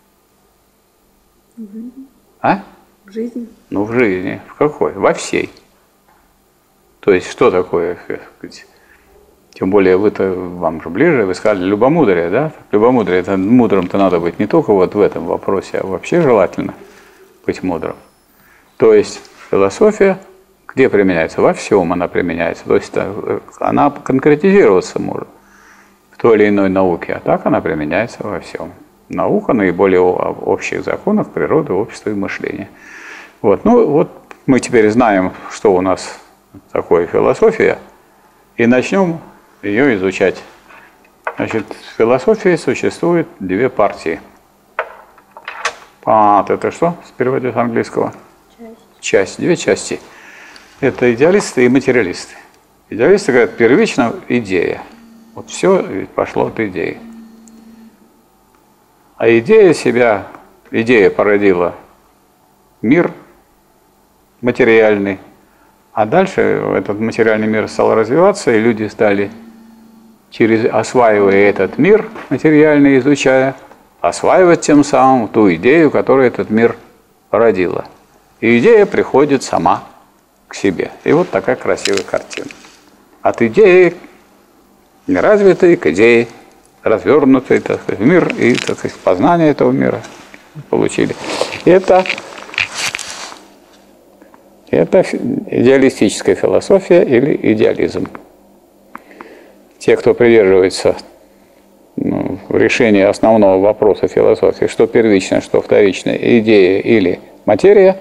В жизни. А? В жизни. Ну, в жизни. В какой? Во всей. То есть что такое, так сказать, тем более вы-то, вам же ближе, вы сказали любомудрие, да? Любомудрие, это мудрым-то надо быть не только вот в этом вопросе, а вообще желательно быть мудрым. То есть философия где применяется? Во всем она применяется. То есть она конкретизироваться может в той или иной науке, а так она применяется во всем. Наука наиболее о общих законах природы, общества и мышления. Вот. Ну вот мы теперь знаем, что у нас такое философия, и начнем ее изучать. Значит, в философии существует две партии. Part – это что в переводе с английского? Часть. Часть, две части. Это идеалисты и материалисты. Идеалисты говорят, первично идея. Вот все пошло от идеи. А идея себя, идея породила мир материальный, а дальше этот материальный мир стал развиваться, и люди стали, через, осваивая этот мир материальный, изучая, осваивать тем самым ту идею, которую этот мир породила. И идея приходит сама к себе. И вот такая красивая картина. От идеи неразвитой к идее развернутой, так сказать, в мир и, так сказать, познание этого мира получили. Это, это идеалистическая философия или идеализм. Те, кто придерживается ну, решения основного вопроса философии, что первичное, что вторичное, идея или материя,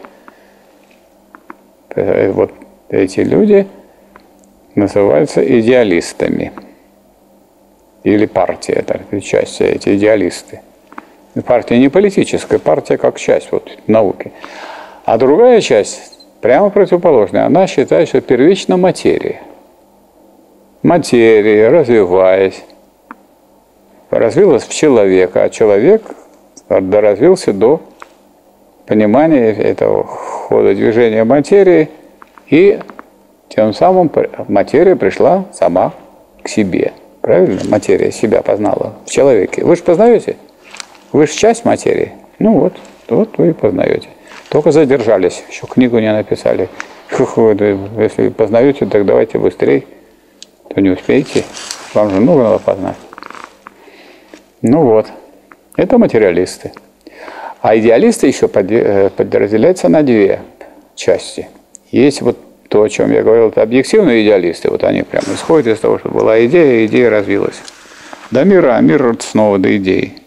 вот эти люди называются идеалистами. Или партия, это часть, эти идеалисты. Партия не политическая, партия как часть вот, науки. А другая часть, прямо противоположная, она считает, что первична материя. Материя, развиваясь, развилась в человека, а человек доразвился до понимания этого хода движения материи, и тем самым материя пришла сама к себе. Правильно? Материя себя познала в человеке. Вы же познаете? Вы же часть материи. Ну вот, вот вы и познаете. Только задержались, еще книгу не написали. Если познаете, так давайте быстрее, то не успеете. Вам же нужно познать. Ну вот, это материалисты. А идеалисты еще подразделяются на две части. Есть вот то, о чем я говорил, это объективные идеалисты. Вот они прямо исходят из того, что была идея, и идея развилась до мира, а мир снова до идеи.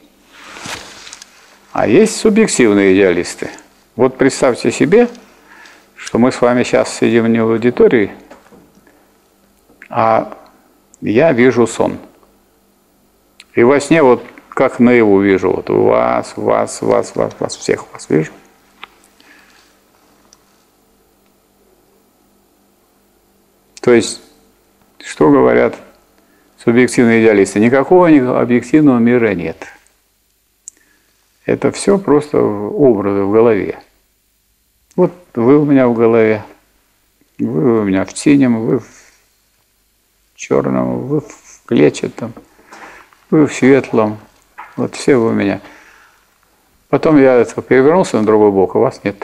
А есть субъективные идеалисты. Вот представьте себе, что мы с вами сейчас сидим не в аудитории, а я вижу сон. И во сне вот как наяву вижу, вот вас, вас, вас, вас, вас, всех вас вижу. То есть, что говорят субъективные идеалисты? Никакого объективного мира нет. Это все просто образы в голове. Вот вы у меня в голове, вы у меня в синем, вы в черном, вы в клетчатом, вы в светлом. Вот все вы у меня. Потом я это перевернулся на другой бок, а вас нет.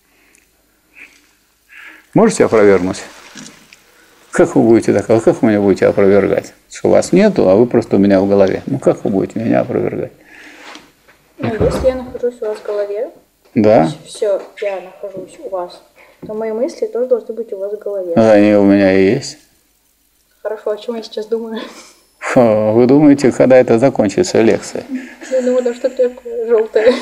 Можете опровергнуть? Как вы будете так? А как вы меня будете опровергать? Что вас нету, а вы просто у меня в голове. Ну как вы будете меня опровергать? Ну, если я нахожусь у вас в голове, да. Все, я нахожусь у вас, то мои мысли тоже должны быть у вас в голове. Да, они у меня и есть. Хорошо, о чем я сейчас думаю? Фу, вы думаете, когда это закончится лекция? Я думаю, да что-то такое желтое.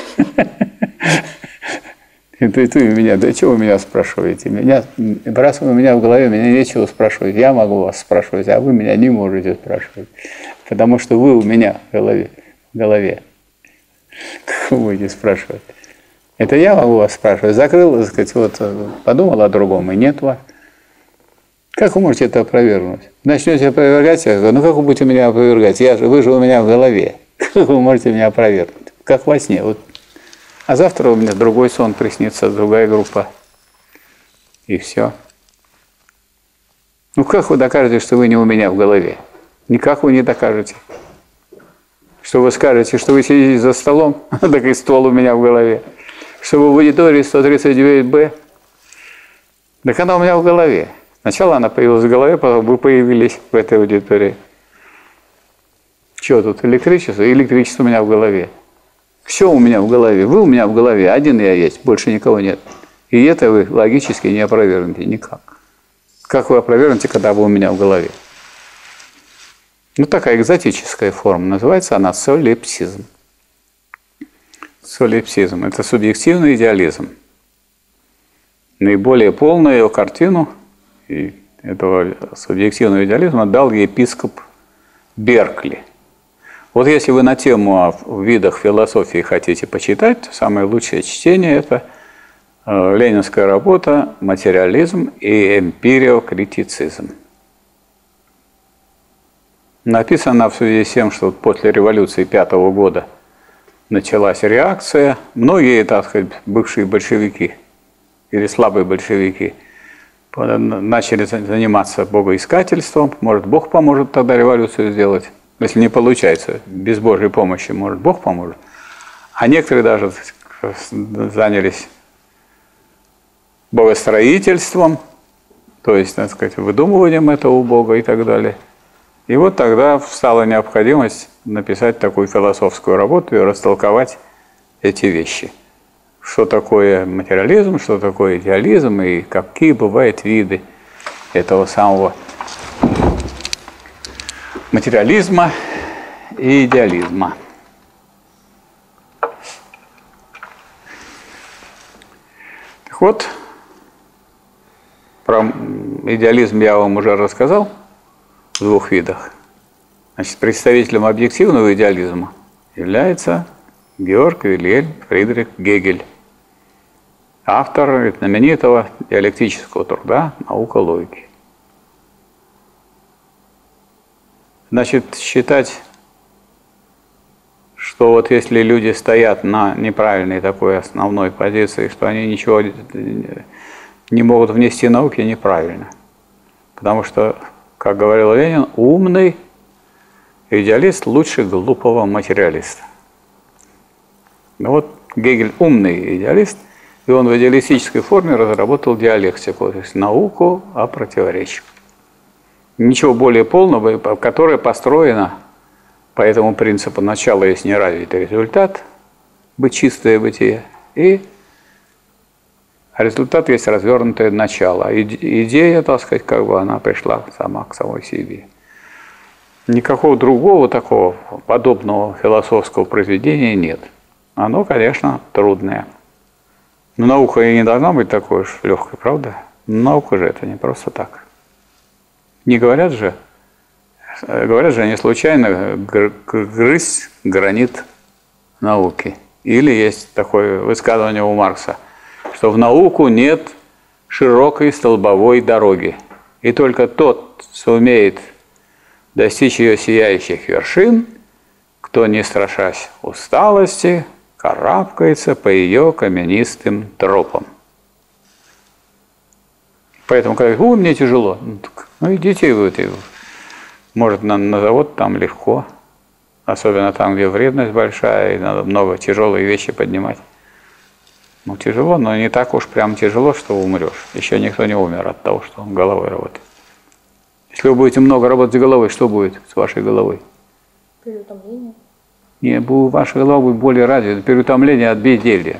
И ты, ты меня, да чего вы меня спрашиваете? Меня, раз вы у меня в голове, меня нечего спрашивать. Я могу вас спрашивать, а вы меня не можете спрашивать. Потому что вы у меня в голове. В голове. Как вы будете спрашивать? Это я могу вас спрашивать. Закрыл, так сказать, вот подумал о другом, и нет вас. Как вы можете это опровергнуть? Начнете опровергать, я говорю, ну как вы будете меня опровергать? Я же, вы же у меня в голове. Как вы можете меня опровергнуть? Как во сне. Вот. А завтра у меня другой сон приснится, другая группа. И все. Ну как вы докажете, что вы не у меня в голове? Никак вы не докажете. Что вы скажете, что вы сидите за столом, так и стол у меня в голове. Что вы в аудитории сто тридцать девять бэ, так она у меня в голове. Сначала она появилась в голове, потом вы появились в этой аудитории. Что тут, электричество? Электричество у меня в голове. Все у меня в голове. Вы у меня в голове. Один я есть, больше никого нет. И это вы логически не опровергнете никак. Как вы опровергнете, когда вы у меня в голове? Ну, такая экзотическая форма. Называется она солипсизм. Солипсизм – это субъективный идеализм. Наиболее полную его картину и этого субъективного идеализма дал епископ Беркли. Вот если вы на тему о видах философии хотите почитать, то самое лучшее чтение – это ленинская работа «Материализм и эмпириокритицизм». Написано в связи с тем, что после революции пятого года началась реакция. Многие, так сказать, бывшие большевики или слабые большевики начали заниматься богоискательством. Может, Бог поможет тогда революцию сделать. Если не получается, без Божьей помощи, может, Бог поможет. А некоторые даже занялись богостроительством, то есть, так сказать, выдумыванием этого Бога и так далее. И вот тогда встала необходимость написать такую философскую работу и растолковать эти вещи. Что такое материализм, что такое идеализм и какие бывают виды этого самого материализма и идеализма. Так вот, про идеализм я вам уже рассказал в двух видах. Значит, представителем объективного идеализма является Георг Вильгельм Фридрих Гегель, автор знаменитого диалектического труда «Наука логики». Значит, считать, что вот если люди стоят на неправильной такой основной позиции, что они ничего не могут внести науки, неправильно. Потому что, как говорил Ленин, умный идеалист лучше глупого материалиста. Ну вот Гегель умный идеалист, и он в идеалистической форме разработал диалектику, то есть науку о противоречиях. Ничего более полного, которая построена По этому принципу начало есть неразвитый результат, быть чистое бытие, и результат есть развернутое начало. Идея, так сказать, как бы она пришла сама к самой себе. Никакого другого такого подобного философского произведения нет. Оно, конечно, трудное. Но наука и не должна быть такой уж легкой, правда? Наука же это не просто так. Не говорят же, говорят же не случайно грызть гранит науки. Или есть такое высказывание у Маркса, что в науку нет широкой столбовой дороги. И только тот сумеет достичь ее сияющих вершин, кто, не страшась усталости, карабкается по ее каменистым тропам. Поэтому, когда говорят, мне тяжело, ну, так, ну идите вы, может, на, на завод там легко, особенно там, где вредность большая, и надо много тяжелые вещи поднимать. Ну, тяжело, но не так уж прям тяжело, что умрешь. Еще никто не умер от того, что он головой работает. Если вы будете много работать с головой, что будет с вашей головой? Переутомление. Нет, ваша голова будет более развита. Переутомление от безделья.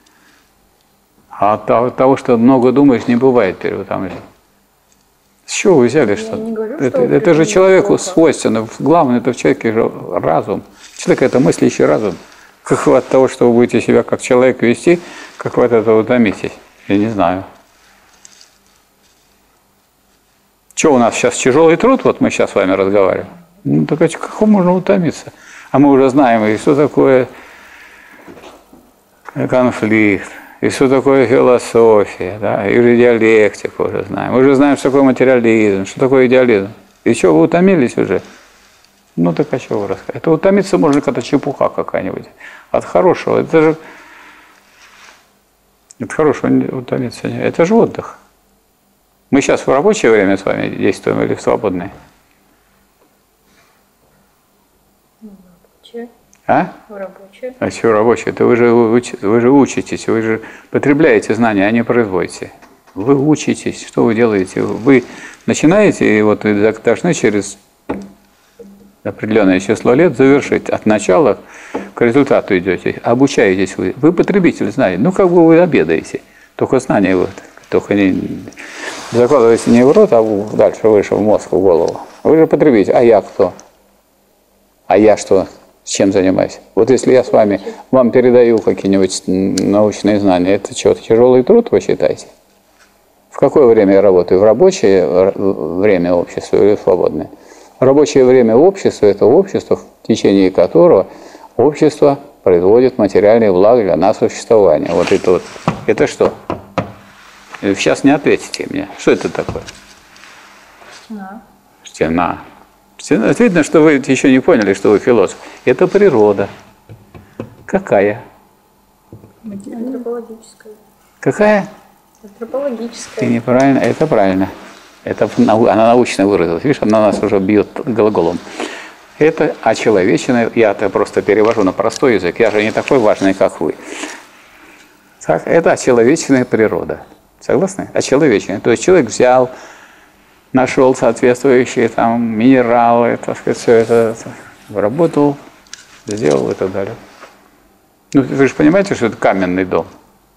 А от того, что много думаешь, не бывает переутомления. С чего вы взяли, что? Не говорю, это, что это же человеку плохо. свойственно. Главное, это в человеке же разум. Человек – это мыслящий разум. Как вы от того, что вы будете себя как человек вести, как вы от этого утомитесь? Я не знаю. Что у нас сейчас тяжелый труд, вот мы сейчас с вами разговариваем. Ну, так как можно утомиться? А мы уже знаем, и что такое конфликт, и что такое философия, да, и уже диалектику уже знаем. Мы уже знаем, что такое материализм, что такое идеализм. И что, вы утомились уже? Ну, так а что вы рассказываете? Это утомиться можно, когда чепуха какая-нибудь. От хорошего. Это же... От хорошего утомиться. Это же отдых. Мы сейчас в рабочее время с вами действуем или в свободное? Рабочее. А? Рабочее. А что рабочее? Это вы же, вы же учитесь, вы же потребляете знания, а не производите. Вы учитесь, что вы делаете? Вы начинаете, и вот вы должны через определенное число лет завершить. От начала к результату идете, обучаетесь вы. Вы потребитель знаний. Ну, как бы вы обедаете. Только знания вы, только не закладываете не в рот, а дальше выше в мозг, в голову. Вы же потребитель. А я кто? А я что? С чем занимаюсь? Вот если я с вами, вам передаю какие-нибудь научные знания, это что, тяжелый труд, вы считаете? В какое время я работаю? В рабочее время общества или в свободное? Рабочее время общества – это общество, в течение которого общество производит материальные блага для нашего существования. Вот это вот. Это что? Сейчас не ответите мне. Что это такое? Стена. Стена. Стена. Видно, что вы еще не поняли, что вы философ. Это природа. Какая? Антропологическая. Какая? Антропологическая. Ты неправильно. Это правильно. Это она научно выразилась. Видишь, она нас уже бьет глаголом. Это очеловеченное. Я это просто перевожу на простой язык. Я же не такой важный, как вы. Так, это очеловеченная природа. Согласны? Очеловеченная. То есть человек взял, нашел соответствующие там минералы, так сказать, все это обработал, сделал и так далее. Ну, вы же понимаете, что это каменный дом.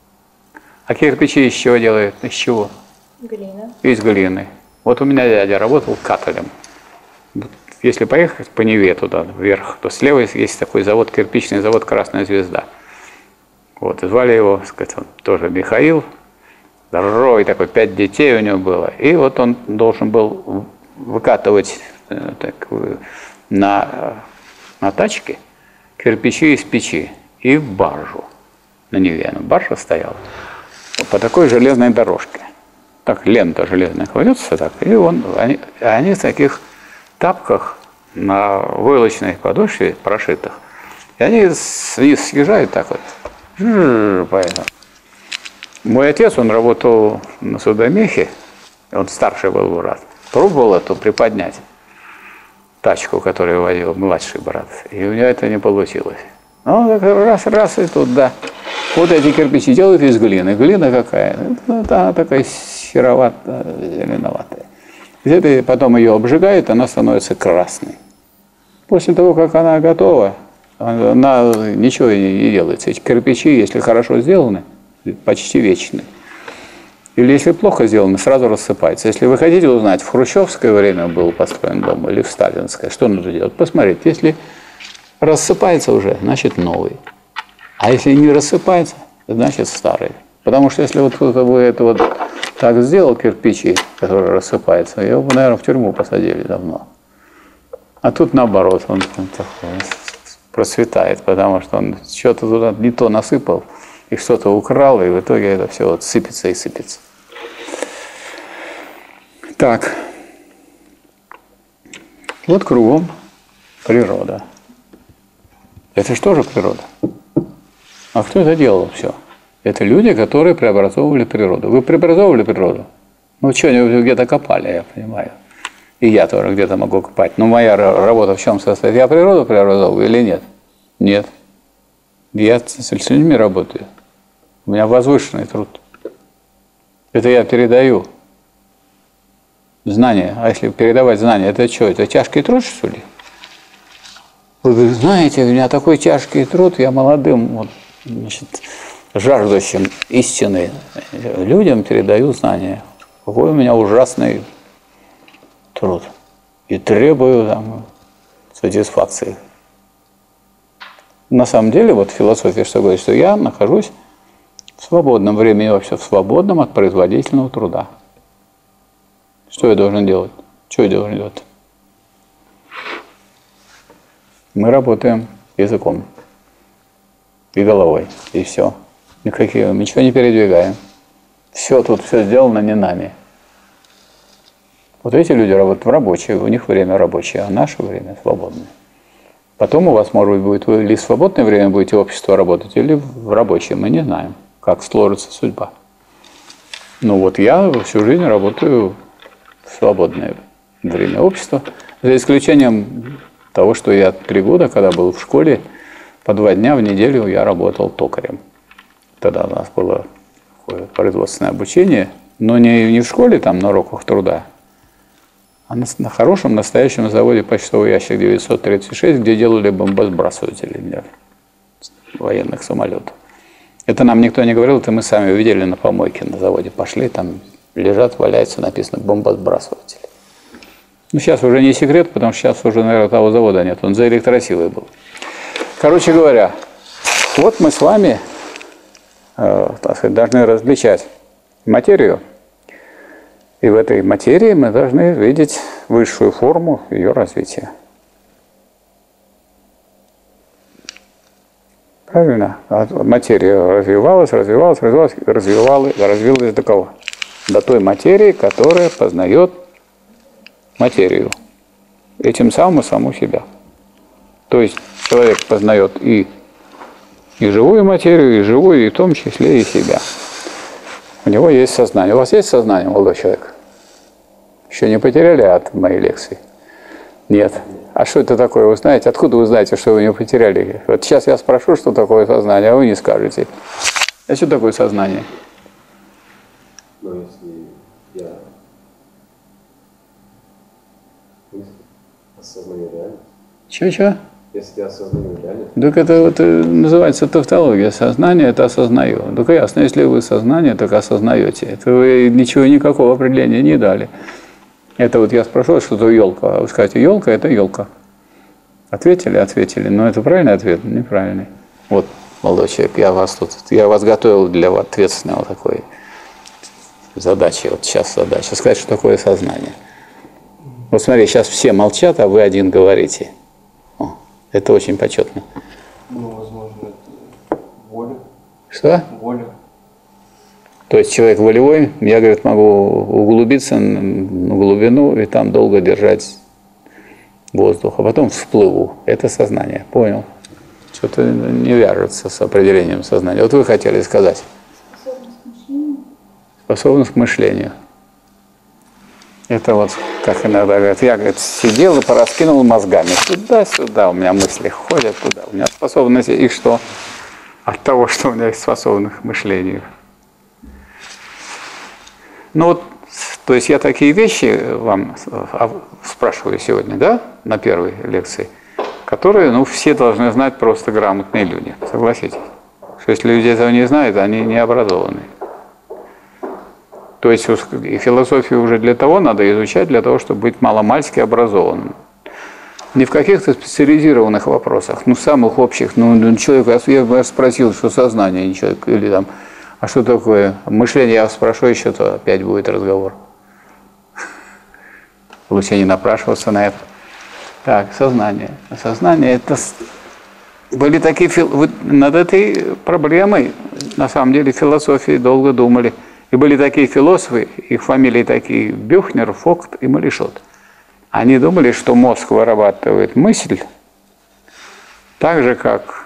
А кирпичи из чего делают? Из чего? Глина. Из глины. Вот у меня дядя работал каталем. Если поехать по Неве туда, вверх, то слева есть такой завод, кирпичный завод «Красная звезда». Вот, звали его, так сказать, он тоже Михаил, здоровый такой, пять детей у него было. И вот он должен был выкатывать так, на, на тачке кирпичи из печи и в баржу на Неве. Баржа стояла по такой железной дорожке. Так, лента железная кладется так, и он, они, они в таких тапках на войлочной подошве прошитых, и они вниз съезжают так вот. Поэтому. Мой отец, он работал на судомехе, он старший был брат, пробовал эту приподнять тачку, которую возил младший брат, и у него это не получилось. Ну, так раз, раз, и тут, да. Вот эти кирпичи делают из глины. Глина какая? Она такая сероватая, зеленоватая. Если потом ее обжигают, она становится красной. После того, как она готова, она ничего не делается. Эти кирпичи, если хорошо сделаны, почти вечны. Или если плохо сделаны, сразу рассыпается. Если вы хотите узнать, в хрущевское время был построен дом или в сталинское, что нужно делать? Посмотреть. Если рассыпается уже, значит новый. А если не рассыпается, значит старый. Потому что если вот кто-то бы это вот так сделал, кирпичи, которые рассыпаются, его бы, наверное, в тюрьму посадили давно. А тут наоборот, он, он такой, процветает, потому что он что-то туда не то насыпал, и что-то украл, и в итоге это все вот сыпется и сыпется. Так, вот кругом природа. Это же тоже природа. А кто это делал все? Это люди, которые преобразовывали природу. Вы преобразовывали природу? Ну, что-нибудь где-то копали, я понимаю. И я тоже где-то могу копать. Но моя работа в чем состоит? Я природу преобразовываю или нет? Нет. Я с людьми работаю. У меня возвышенный труд. Это я передаю знания. А если передавать знания, это что? Это тяжкий труд, что ли? Вы говорите, знаете, у меня такой тяжкий труд, я молодым, вот, значит, жаждущим истины людям передаю знания. Какой у меня ужасный труд. И требую там сатисфакции. На самом деле, вот философия что говорит, что я нахожусь в свободном времени, вообще в свободном от производительного труда. Что я должен делать? Что я должен делать? Мы работаем языком и головой, и все. Никакие, ничего не передвигаем. Все тут, все сделано не нами. Вот эти люди работают в рабочее, у них время рабочее, а наше время свободное. Потом у вас, может быть, будет, вы или в свободное время будете общество работать, или в рабочее, мы не знаем, как сложится судьба. Ну вот я всю жизнь работаю в свободное время общества, за исключением того, что я три года, когда был в школе, по два дня в неделю я работал токарем. Тогда у нас было такое производственное обучение, но не, не в школе, там, на уроках труда, а на, на хорошем, настоящем заводе почтовый ящик девятьсот тридцать шесть, где делали бомбосбрасыватели для военных самолетов. Это нам никто не говорил, это мы сами увидели на помойке на заводе. Пошли, там лежат, валяются, написано бомбосбрасыватели. Ну, сейчас уже не секрет, потому что сейчас уже, наверное, того завода нет. Он за электросилой был. Короче говоря, вот мы с вами э, так сказать, должны различать материю. И в этой материи мы должны видеть высшую форму ее развития. Правильно? Материя развивалась, развивалась, развивалась, развивалась, развилась до кого? До той материи, которая познает материю. И тем самым саму себя. То есть человек познает и, и живую материю, и живую, и в том числе и себя. У него есть сознание. У вас есть сознание, молодой человек? Еще не потеряли от моей лекции? Нет. А что это такое, вы знаете? Откуда вы знаете, что вы не потеряли? Вот сейчас я спрошу, что такое сознание, а вы не скажете. А что такое сознание? Ну, если я осознаю реальность. Чего-чего? Если я осознаю реальность. Так это вот называется тавтология. Сознание – это осознаю. Так ясно, если вы сознание, так осознаете. Это вы ничего, никакого определения не дали. Это вот я спрашивал, что это елка. А вы скажете, елка – это елка. Ответили? Ответили. Но это правильный ответ? Неправильный. Вот, молодой человек, я вас тут, я вас готовил для ответственного такой задачи. Вот сейчас задача. Сказать, что такое сознание. Вот смотри, сейчас все молчат, а вы один говорите. О, это очень почетно. Ну, возможно, это воля. Что? Воля. То есть человек волевой, я, говорит, могу углубиться на глубину и там долго держать воздух, а потом всплыву. Это сознание. Понял? Что-то не вяжется с определением сознания. Вот вы хотели сказать. Способность к мышлению. Способность к мышлению. Это вот, как иногда говорят, я, говорит, сидел и пораскинул мозгами. Туда-сюда у меня мысли ходят туда. У меня способность, и что? От того, что у меня есть способность к мышлению. Ну вот, то есть я такие вещи вам спрашиваю сегодня, да, на первой лекции. которые, ну, все должны знать просто грамотные люди. Согласитесь? Что если люди этого не знают, они не образованы. То есть и философию уже для того надо изучать, для того, чтобы быть маломальски образованным. Не в каких-то специализированных вопросах, ну, самых общих. Ну, человек, я спросил, что сознание, человек, или там, а что такое мышление, я спрошу еще, то опять будет разговор. Лучше не напрашиваться на это. Так, сознание. Сознание это... Были такие... Вы над этой проблемой, на самом деле, философии долго думали. И были такие философы, их фамилии такие, Бюхнер, Фокт и Малишот. Они думали, что мозг вырабатывает мысль так же, как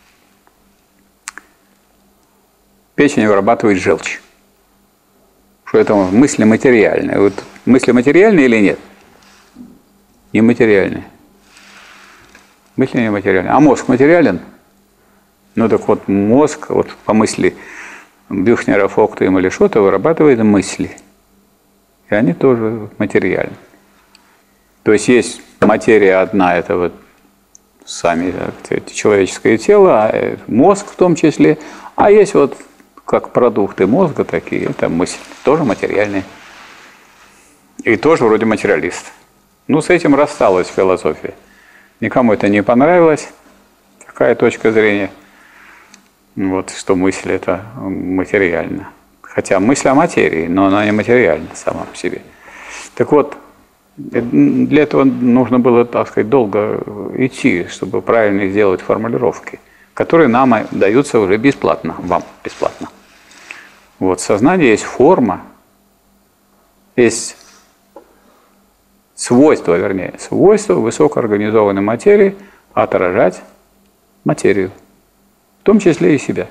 печень вырабатывает желчь. Что это мысли материальные. Вот мысли материальные или нет? Нематериальные. Мысли нематериальные. А мозг материален? Ну так вот, мозг, вот по мысли Бюхнера, Фокта и Малишота, вырабатывает мысли. И они тоже материальны. То есть есть материя одна, это вот сами так, человеческое тело, а мозг в том числе, а есть вот как продукты мозга такие, это мысли, тоже материальные. И тоже вроде материалист. Ну, с этим рассталась философия. Никому это не понравилось, такая точка зрения, вот, что мысль это материально. Хотя мысль о материи, но она не материальна сама по себе. Так вот, для этого нужно было, так сказать, долго идти, чтобы правильно сделать формулировки, которые нам даются уже бесплатно, вам бесплатно. Вот, сознание есть форма, есть свойство, вернее, свойство высокоорганизованной материи отражать материю, в том числе и себя.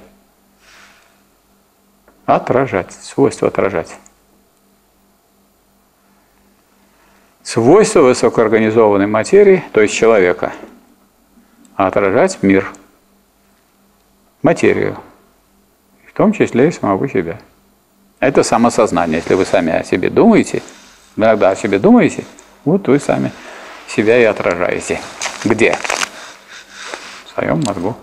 Отражать, свойство отражать. Свойство высокоорганизованной материи, то есть человека, отражать мир, материю, в том числе и самого себя. Это самосознание. Если вы сами о себе думаете, иногда о себе думаете, вот вы сами себя и отражаете. Где? В своем мозгу.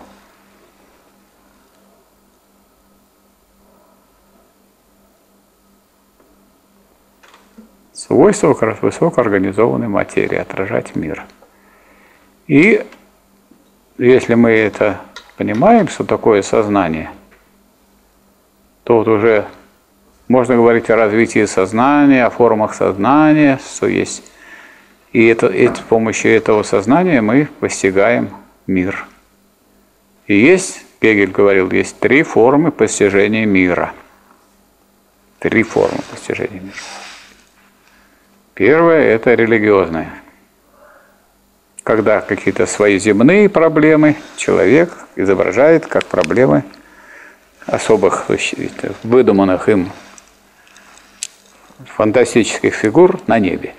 Свойство высокоорганизованной материи отражать мир. И если мы это понимаем, что такое сознание, то вот уже можно говорить о развитии сознания, о формах сознания, что есть. И, это, и с помощью этого сознания мы постигаем мир. И есть, Гегель говорил, есть три формы постижения мира. Три формы постижения мира. Первое – это религиозное. Когда какие-то свои земные проблемы человек изображает как проблемы особых, выдуманных им фантастических фигур на небе.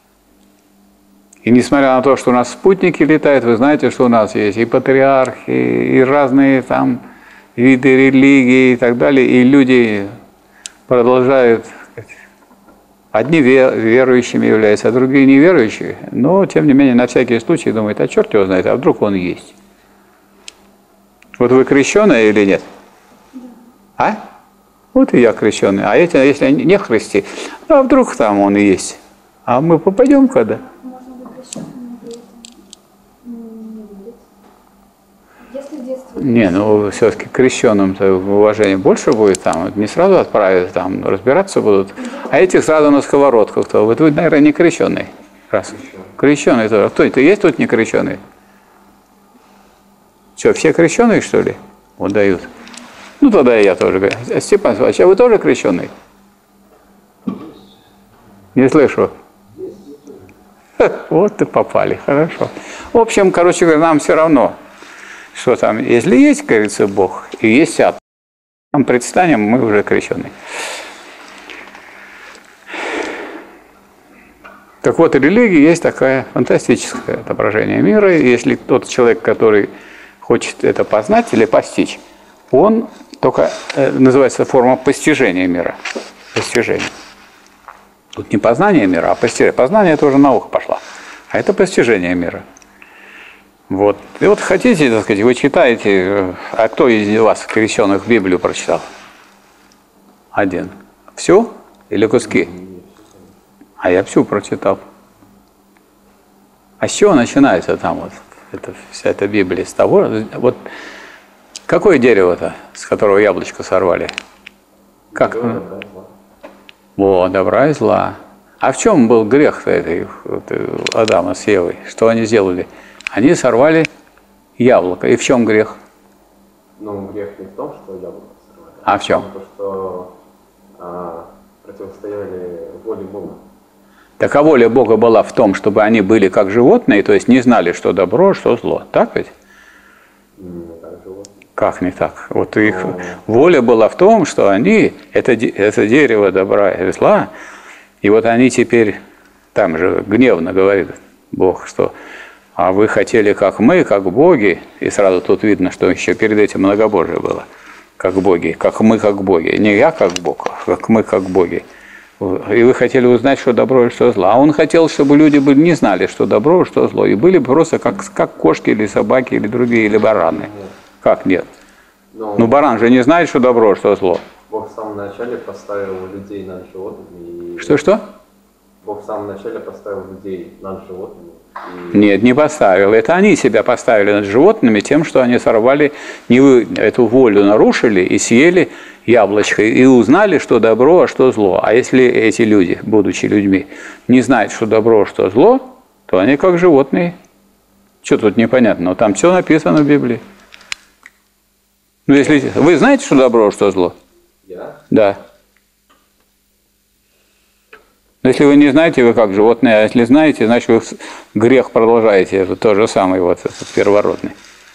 И несмотря на то, что у нас спутники летают, вы знаете, что у нас есть и патриархи, и разные там виды религии и так далее, и люди продолжают... Одни верующими являются, а другие неверующие, но, тем не менее, на всякий случай думают, а черт его знает, а вдруг он есть. Вот вы крещеные или нет? А? Вот и я крещеный. А эти, если не в Христе, а вдруг там он и есть? А мы попадем когда? Можно быть крещенным, но при этом не верить. Если в детстве... Не, ну все-таки крещенным-то уважение больше будет там. Не сразу отправят, там разбираться будут. А этих сразу на сковородку кто? Вот вы, наверное, не крещеный. Раз. Крещеный тоже. Кто это? Есть тут не крещеный? Что, все крещеные, что ли? Вот дают. Ну, тогда и я тоже говорю. Степан Иванович, а вы тоже крещеный? Не слышу. Вот и попали, хорошо. В общем, короче говоря, нам все равно, что там, если есть, говорится, Бог, и есть ад, нам предстанем, мы уже крещеные. Так вот, религия есть такое фантастическое отображение мира, и если тот человек, который хочет это познать или постичь, он только, э, называется форма постижения мира. Постижение. Тут не познание мира, а постижение. Познание – это уже наука пошла. А это постижение мира. Вот. И вот хотите, так сказать, вы читаете, а кто из вас, крещенных, Библию прочитал? Один. Всю или куски? А я всю прочитал. А с чего начинается там вот это, вся эта Библия? С того, вот какое дерево-то, с которого яблочко сорвали? Как? О, добра и зла. А в чем был грех этой, Адама с Евой? Что они сделали? Они сорвали яблоко. И в чем грех? Ну, грех не в том, что яблоко сорвали. А в чем? В том, что а, противостояли воле Бога. Так а воля Бога была в том, чтобы они были как животные, то есть не знали, что добро, что зло. Так ведь? Не как животные. Как не так? Вот их воля была в том, что они, это, это дерево добра и зла, и вот они теперь, там же гневно говорит Бог, что а вы хотели как мы, как боги, и сразу тут видно, что еще перед этим многобожие было, как боги, как мы, как боги, не я как Бог, а как мы, как боги. И вы хотели узнать, что добро и что зло. А он хотел, чтобы люди не знали, что добро и что зло, и были просто как, как кошки или собаки, или другие, или бараны. Нет. Как нет? Но, ну баран же не знает, что добро, что зло. Бог в самом начале поставил людей над животными. И... Что-что? Бог в самом начале поставил людей над животными. И... Нет, не поставил. Это они себя поставили над животными тем, что они сорвали, не вы, эту волю нарушили и съели яблочко, и узнали, что добро, а что зло. А если эти люди, будучи людьми, не знают, что добро, а что зло, то они как животные. Что тут непонятно? Но там все написано в Библии. Ну, если вы знаете, что добро, а что зло? Я? Да. Но если вы не знаете, вы как животные, а если знаете, значит вы грех продолжаете. Это то же самое, вот этот первородный.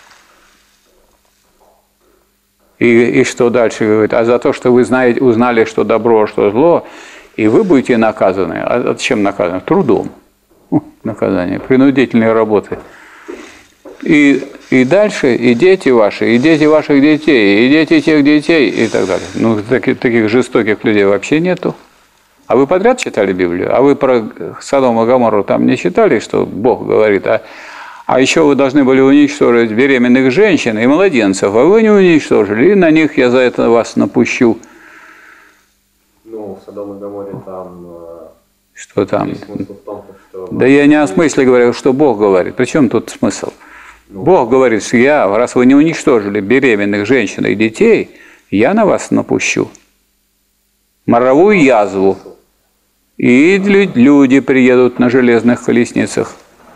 И, и что дальше говорит? А за то, что вы знаете, узнали, что добро, что зло, и вы будете наказаны. А чем наказаны? Трудом. Наказание, принудительной работы. И, и дальше и дети ваши, и дети ваших детей, и дети тех детей, и так далее. Ну, таких, таких жестоких людей вообще нету. А вы подряд читали Библию? А вы про Содом и Гоморру там не читали, что Бог говорит? А, а еще вы должны были уничтожить беременных женщин и младенцев, а вы не уничтожили, и на них я за это вас напущу. Ну, в Содом и Гоморре там... Что там? Смысл в том, что... Да я не о смысле говорю, что Бог говорит. Причем тут смысл? Ну, Бог говорит, что я, раз вы не уничтожили беременных женщин и детей, я на вас напущу моровую язву. И люди приедут на железных колесницах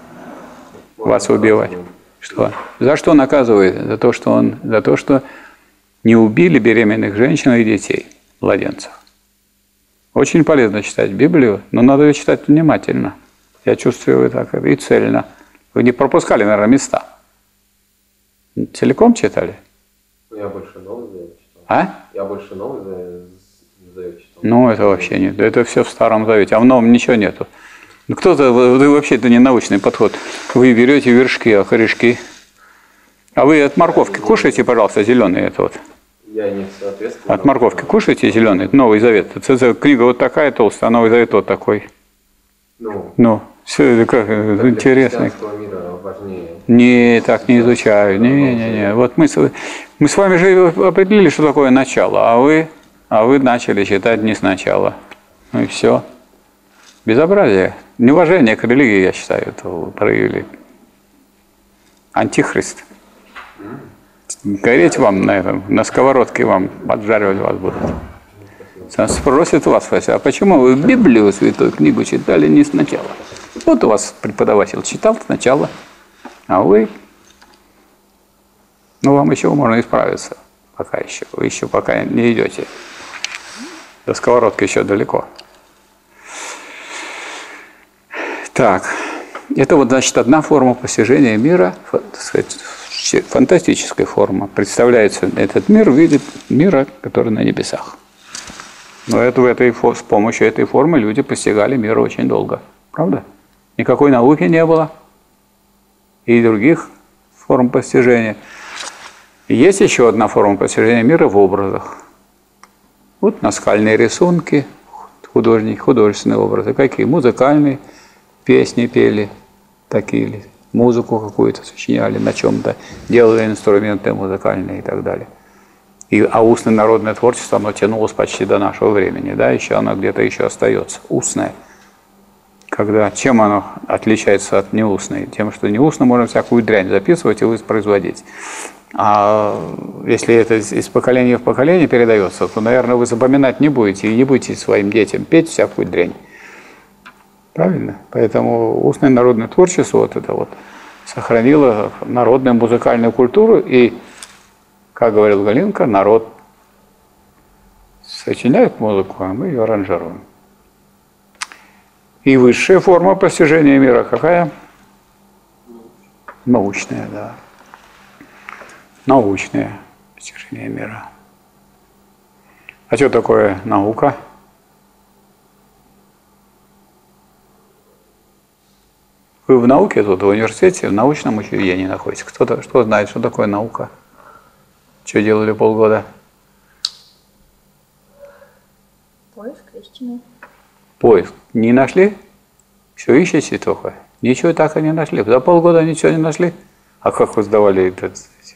вас убивать. Что? За что наказывает? За то, что он, за то, что не убили беременных женщин и детей, младенцев. Очень полезно читать Библию, но надо ее читать внимательно. Я чувствую так и цельно. Вы не пропускали, наверное, места. Целиком читали? Я больше Новый Завет читал. А? Я больше Новый Завет читал. Ну, это вообще нет. Это все в Старом Завете, а в Новом ничего нету. Ну, кто-то, вы вообще, это не научный подход. Вы берете вершки, а корешки. А вы от морковки кушаете, пожалуйста, зеленый это вот. Я не соответствую. От морковки кушаете зеленый, Новый Завет. Это, это книга вот такая толстая, а Новый Завет вот такой. Ну, ну все это как для интересно. мира важнее. Не, так не изучаю. Не, не, не. Вот мы, мы с вами же определили, что такое начало, а вы, а вы начали читать не сначала. Ну и все. Безобразие. Неуважение к религии, я считаю, это вы проявили. Антихрист. Гореть вам на этом, на сковородке вам поджаривать вас будут. Спросят вас, а почему вы Библию, святую книгу, читали не сначала? Вот у вас преподаватель читал сначала, а вы, ну вам еще можно исправиться, пока еще, вы еще пока не идете. До сковородки еще далеко. Так, это вот, значит, одна форма постижения мира, так сказать, фантастическая форма. Представляется этот мир в виде мира, который на небесах. Но это, в этой, с помощью этой формы люди постигали мир очень долго. Правда? Никакой науки не было. И других форм постижения. И есть еще одна форма постижения мира в образах. Вот наскальные рисунки, художники, художественные образы. Какие? Музыкальные, песни пели, такие, музыку какую-то сочиняли на чем-то, делали инструменты музыкальные и так далее. И, а устное народное творчество, оно тянулось почти до нашего времени, да, еще оно где-то еще остается, устное. Когда, чем оно отличается от неустной? Тем, что неустно можно всякую дрянь записывать и воспроизводить. А если это из поколения в поколение передается, то, наверное, вы запоминать не будете и не будете своим детям петь всякую дрянь. Правильно? Поэтому устное народное творчество вот это вот сохранило народную музыкальную культуру, и, как говорил Галинка, народ сочиняет музыку, а мы ее аранжируем. И высшая форма постижения мира какая? Научная, да. Научное постижение мира. А что такое наука? Вы в науке тут, в университете, в научном учреждении находитесь. Кто-то, что знает, что такое наука? Что делали полгода? Поиск истины. Поиск. Не нашли? Все ищете только. Ничего так и не нашли. За полгода ничего не нашли. А как вы сдавали этот,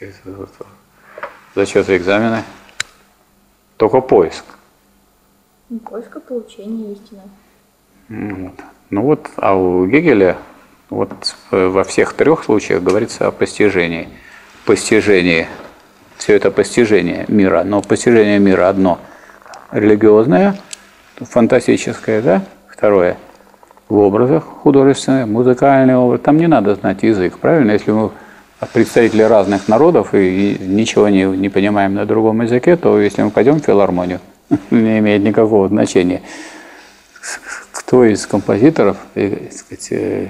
зачеты, экзамены? Только поиск. Поиск и получение истины. Вот. Ну вот, а у Гегеля вот во всех трех случаях говорится о постижении. Постижение. Все это постижение мира. Но постижение мира одно религиозное, фантастическое, да? Второе в образах художественных, музыкальный образ. Там не надо знать язык, правильно? Если мы представители разных народов и, и ничего не, не понимаем на другом языке, то если мы пойдем в филармонию, не имеет никакого значения. Кто из композиторов, так сказать,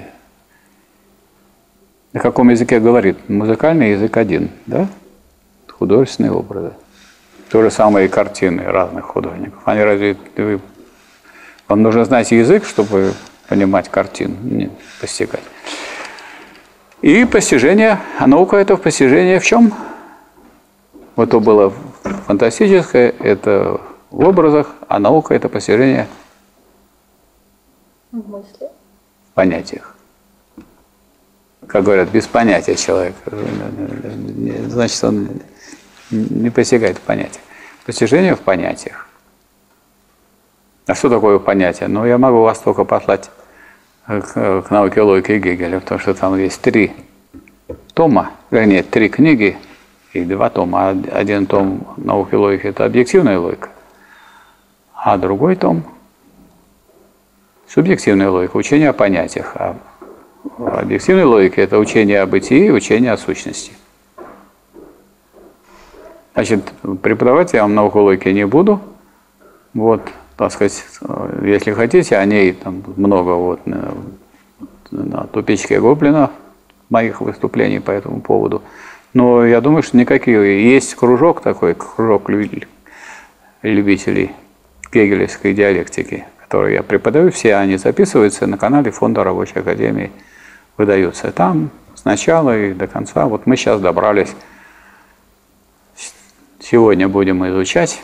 на каком языке говорит? Музыкальный язык один, да? Художественные образы. То же самое и картины разных художников. Они разве... Вам нужно знать язык, чтобы понимать картину, не постигать. И постижение, а наука это постижение в чем? Вот то было фантастическое, это в образах, а наука это постижение В мысли. в понятиях. Как говорят, без понятия человек. Значит, он не постигает понятия. Постижение в понятиях. А что такое понятие? Ну, я могу вас только послать к, к науке логики Гегеля, потому что там есть три тома, вернее, три книги и два тома. Один том науки логики – это объективная логика, а другой том – субъективная логика, учение о понятиях. А объективная логика – это учение о бытии, учение о сущности. Значит, преподавать я вам науку логики не буду. Вот, так сказать, если хотите, о ней там много вот на, на тупичке Гоблина моих выступлений по этому поводу. Но я думаю, что никакие. Есть кружок такой, кружок любителей гегелевской диалектики, который я преподаю. Все они записываются на канале Фонда Рабочей Академии, выдаются там сначала и до конца. Вот мы сейчас добрались. Сегодня будем изучать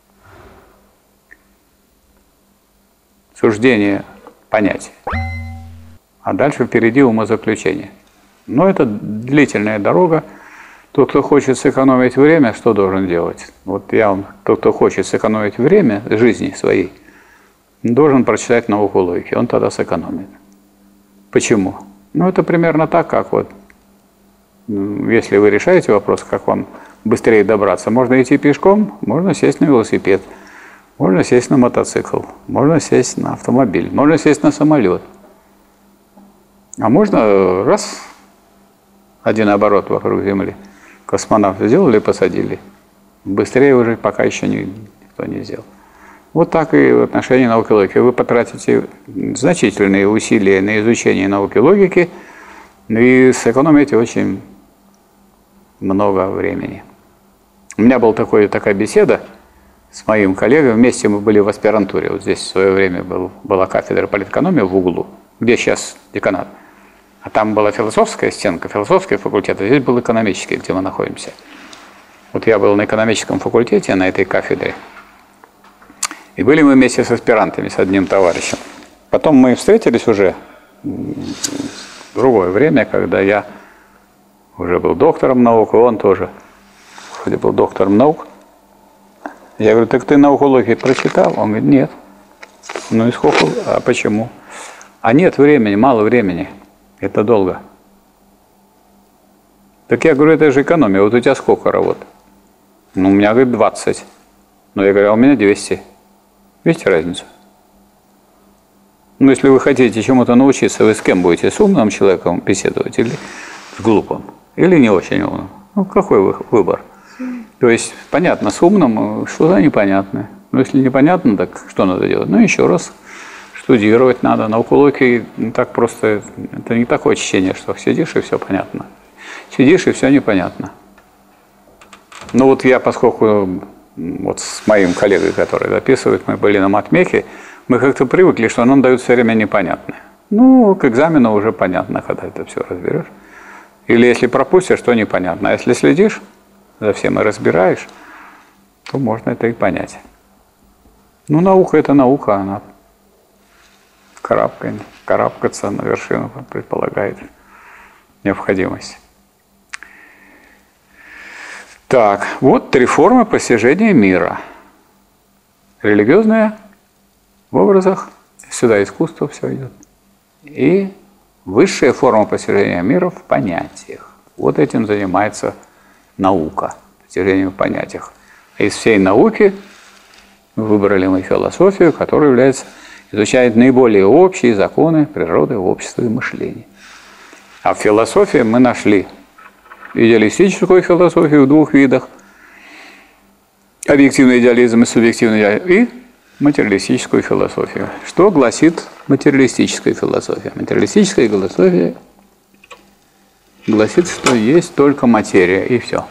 суждение понятия. А дальше впереди умозаключение. Но это длительная дорога. Тот, кто хочет сэкономить время, что должен делать? Вот я вам, тот, кто хочет сэкономить время жизни своей, должен прочитать науку логики. Он тогда сэкономит. Почему? Ну, это примерно так, как вот, если вы решаете вопрос, как вам быстрее добраться, можно идти пешком, можно сесть на велосипед, можно сесть на мотоцикл, можно сесть на автомобиль, можно сесть на самолет. А можно раз, один оборот вокруг Земли космонавты сделали и посадили. Быстрее уже пока еще никто не сделал. Вот так и в отношении науки логики. Вы потратите значительные усилия на изучение науки логики и сэкономите очень много времени. У меня была такой, такая беседа с моим коллегой. Вместе мы были в аспирантуре. Вот здесь в свое время был, была кафедра политэкономии в углу, где сейчас деканат. А там была философская стенка, философский факультет, а здесь был экономический, где мы находимся. Вот я был на экономическом факультете, на этой кафедре. И были мы вместе с аспирантами, с одним товарищем. Потом мы встретились уже другое время, когда я уже был доктором наук, и он тоже вроде был доктором наук. Я говорю, так ты наукологию прочитал? Он говорит, нет. Ну и сколько? А почему? А нет времени, мало времени. Это долго. Так я говорю, это же экономия. Вот у тебя сколько работ? Ну, у меня, говорит, двадцать. Ну, я говорю, а у меня двести. Видите разницу? Ну, если вы хотите чему-то научиться, вы с кем будете? С умным человеком беседовать или с глупым? Или не очень умным? Ну, какой выбор? То есть, понятно, с умным что-то непонятное. Но если непонятно, так что надо делать? Ну, еще раз штудировать надо. Наукология так просто, это не такое ощущение, что сидишь и все понятно. Сидишь и все непонятно. Ну, вот я, поскольку вот с моим коллегой, который записывает, мы были на матмехе, мы как-то привыкли, что нам дают все время непонятное. Ну, к экзамену уже понятно, когда это все разберешь. Или если пропустишь, то непонятно. А если следишь за всем и разбираешь, то можно это и понять. Ну, наука – это наука, она карабкает, карабкаться на вершину предполагает необходимость. Так, вот три формы постижения мира. Религиозная в образах, сюда искусство все идет. И высшая форма постижения мира в понятиях. Вот этим занимается наука, постижением в понятиях. Из всей науки выбрали мы философию, которая является, изучает наиболее общие законы природы, общества и мышления. А в философии мы нашли идеалистическую философию в двух видах. Объективный идеализм и субъективный идеализм. И материалистическую философию. Что гласит материалистическая философия? Материалистическая философия гласит, что есть только материя, и все.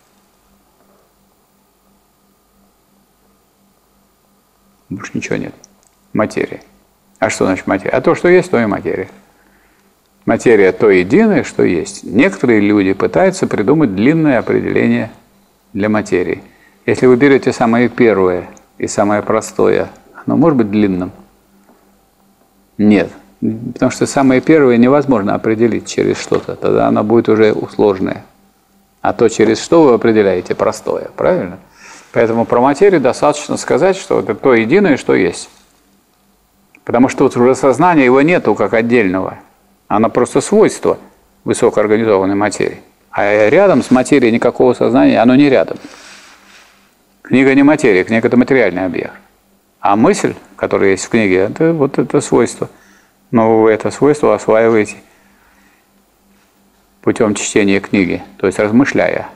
Больше ничего нет. Материя. А что значит материя? А то, что есть, то и материя. Материя – то единое, что есть. Некоторые люди пытаются придумать длинное определение для материи. Если вы берете самое первое и самое простое, оно может быть длинным? Нет. Потому что самое первое невозможно определить через что-то. Тогда оно будет уже сложное. А то, через что вы определяете, простое. Правильно? Поэтому про материю достаточно сказать, что это то единое, что есть. Потому что вот уже сознания его нету как отдельного. Оно просто свойство высокоорганизованной материи. А рядом с материей никакого сознания, оно не рядом. Книга не материя, книга – это материальный объект. А мысль, которая есть в книге, это вот это свойство. Но вы это свойство осваиваете путем чтения книги, то есть размышляя.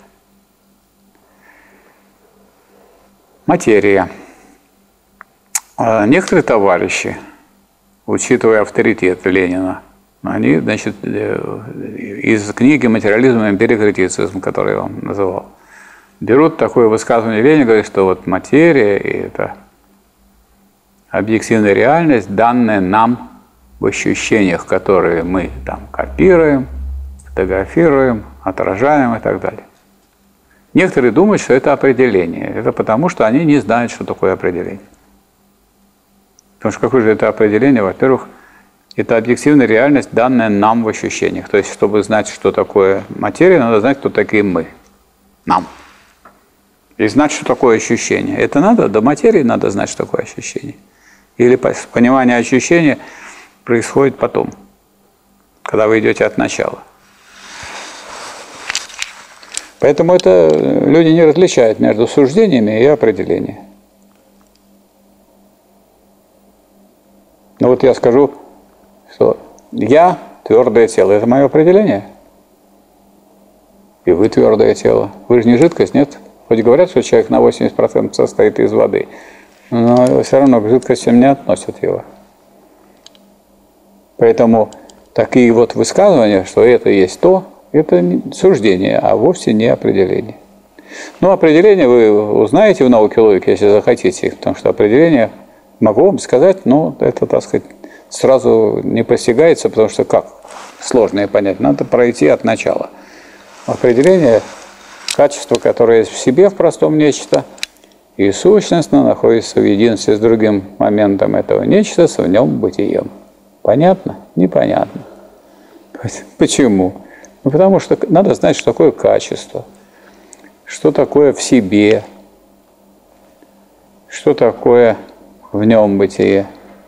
Материя. Некоторые товарищи, учитывая авторитет Ленина, они, значит, из книги «Материализм и эмпирикритицизм», который я вам называл, берут такое высказывание Ленина, говорят, что вот материя – это объективная реальность, данная нам в ощущениях, которые мы там копируем, фотографируем, отражаем и так далее. Некоторые думают, что это определение. Это потому, что они не знают, что такое определение. Потому что какое же это определение? Во-первых, это объективная реальность, данная нам в ощущениях. То есть, чтобы знать, что такое материя, надо знать, кто такие мы. Нам. И знать, что такое ощущение. Это надо? До материи надо знать, что такое ощущение. Или понимание ощущения происходит потом, когда вы идете от начала. Поэтому это люди не различают между суждениями и определением. Ну вот я скажу, что я твердое тело. Это мое определение. И вы твердое тело. Вы же не жидкость, нет? Хоть говорят, что человек на восемьдесят процентов состоит из воды, но все равно к жидкостям не относят его. Поэтому такие вот высказывания, что это есть то, это суждение, а вовсе не определение. Ну, определение вы узнаете в науке логики, если захотите, потому что определение могу вам сказать, но это, так сказать, сразу не постигается, потому что как сложное понять, надо пройти от начала. Определение – качество, которое есть в себе в простом нечто, и сущностно находится в единстве с другим моментом этого нечто, с в нем бытием. Понятно? Непонятно. Почему? Ну, потому что надо знать, что такое качество, что такое в себе, что такое в нем бытие.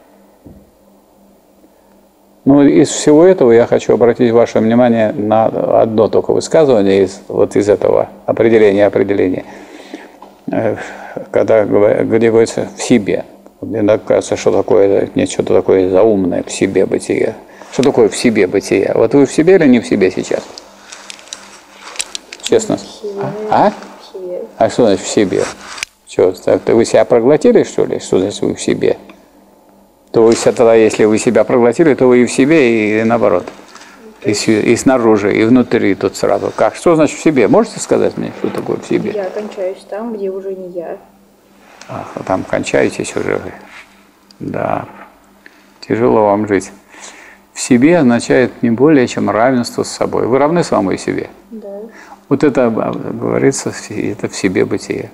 Ну, из всего этого я хочу обратить ваше внимание на одно только высказывание из, вот из этого определения определения, когда где говорится «в себе». Мне кажется, что такое, нет, что-то такое заумное в себе бытие. Что такое в себе бытие? Вот вы в себе или не в себе сейчас? Честно. А? В себе. А что значит в себе? Что, так, вы себя проглотили, что ли? Что значит вы в себе? То вы тогда, если вы себя проглотили, то вы и в себе, и наоборот. И, и снаружи, и внутри тут сразу. Как? Что значит в себе? Можете сказать мне, что такое в себе? Я кончаюсь там, где уже не я. Ах, там кончаетесь уже. Да. Тяжело вам жить. В себе означает не более, чем равенство с собой. Вы равны самой себе? Да. Вот это говорится, это в себе бытие.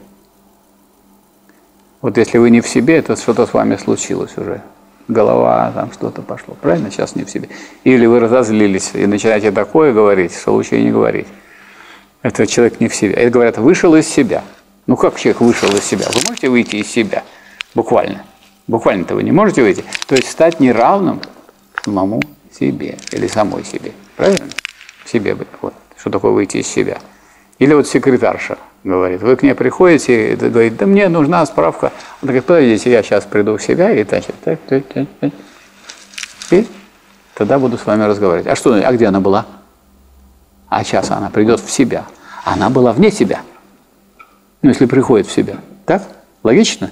Вот если вы не в себе, то что-то с вами случилось уже. Голова, там что-то пошло. Правильно? Сейчас не в себе. Или вы разозлились и начинаете такое говорить, что лучше и не говорить. Это человек не в себе. Это говорят, вышел из себя. Ну как человек вышел из себя? Вы можете выйти из себя? Буквально. Буквально-то вы не можете выйти. То есть стать неравным самому себе или самой себе. Правильно? В себе. Вот. Что такое выйти из себя? Или вот секретарша говорит, вы к ней приходите и говорит, да мне нужна справка. Он говорит, подождите, я сейчас приду в себя и так, так, так, так, так. И тогда буду с вами разговаривать. А что, а где она была? А сейчас она придет в себя. Она была вне себя. Ну, если приходит в себя. Так? Логично?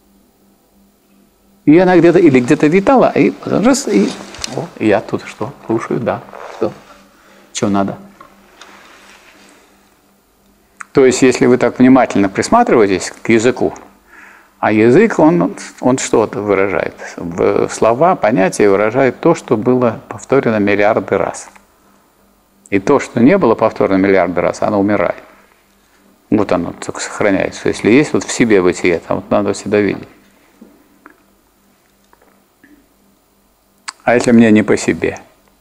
И она где-то, или где-то витала, и раз, и, о, и я тут что? Слушаю, да. Что? Что надо? То есть, если вы так внимательно присматриваетесь к языку, а язык, он, он что-то выражает. Слова, понятия выражают то, что было повторено миллиарды раз. И то, что не было повторено миллиарды раз, оно умирает. Вот оно только сохраняется. Если есть вот в себе бытие, там вот надо всегда видеть. А если мне не по себе?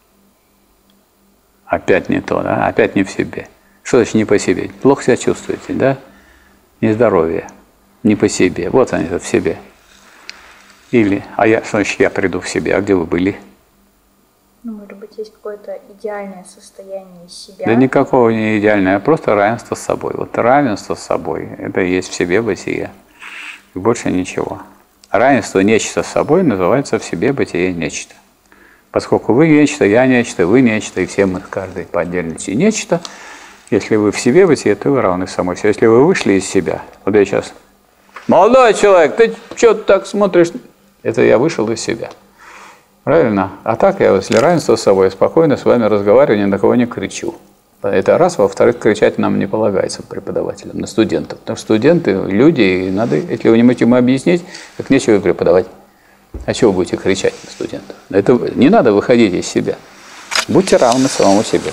Опять не то, да? Опять не в себе. Что значит не по себе? Плохо себя чувствуете, да? Нездоровье, не по себе. Вот они, это в себе. Или, а я, что значит, я приду в себя, а где вы были? Ну, может быть, есть какое-то идеальное состояние себя. Да никакого не идеального, а просто равенство с собой. Вот равенство с собой, это и есть в себе бытие. И больше ничего. Равенство нечто с собой называется в себе бытие нечто. Поскольку вы нечто, я нечто, вы нечто, и все мы, каждый по отдельности нечто, если вы в себе бытие, то вы равны самой себе. Если вы вышли из себя, вот я сейчас, молодой человек, ты что так смотришь? Это я вышел из себя. Правильно? А так я, если равенство с собой, спокойно с вами разговариваю, ни на кого не кричу. Это раз. Во-вторых, кричать нам не полагается преподавателям, на студентов. Потому что студенты, люди, и надо, если вы не можете ему объяснить, так нечего и преподавать. А чего вы будете кричать на студентов? Это не надо выходить из себя. Будьте равны самому себе.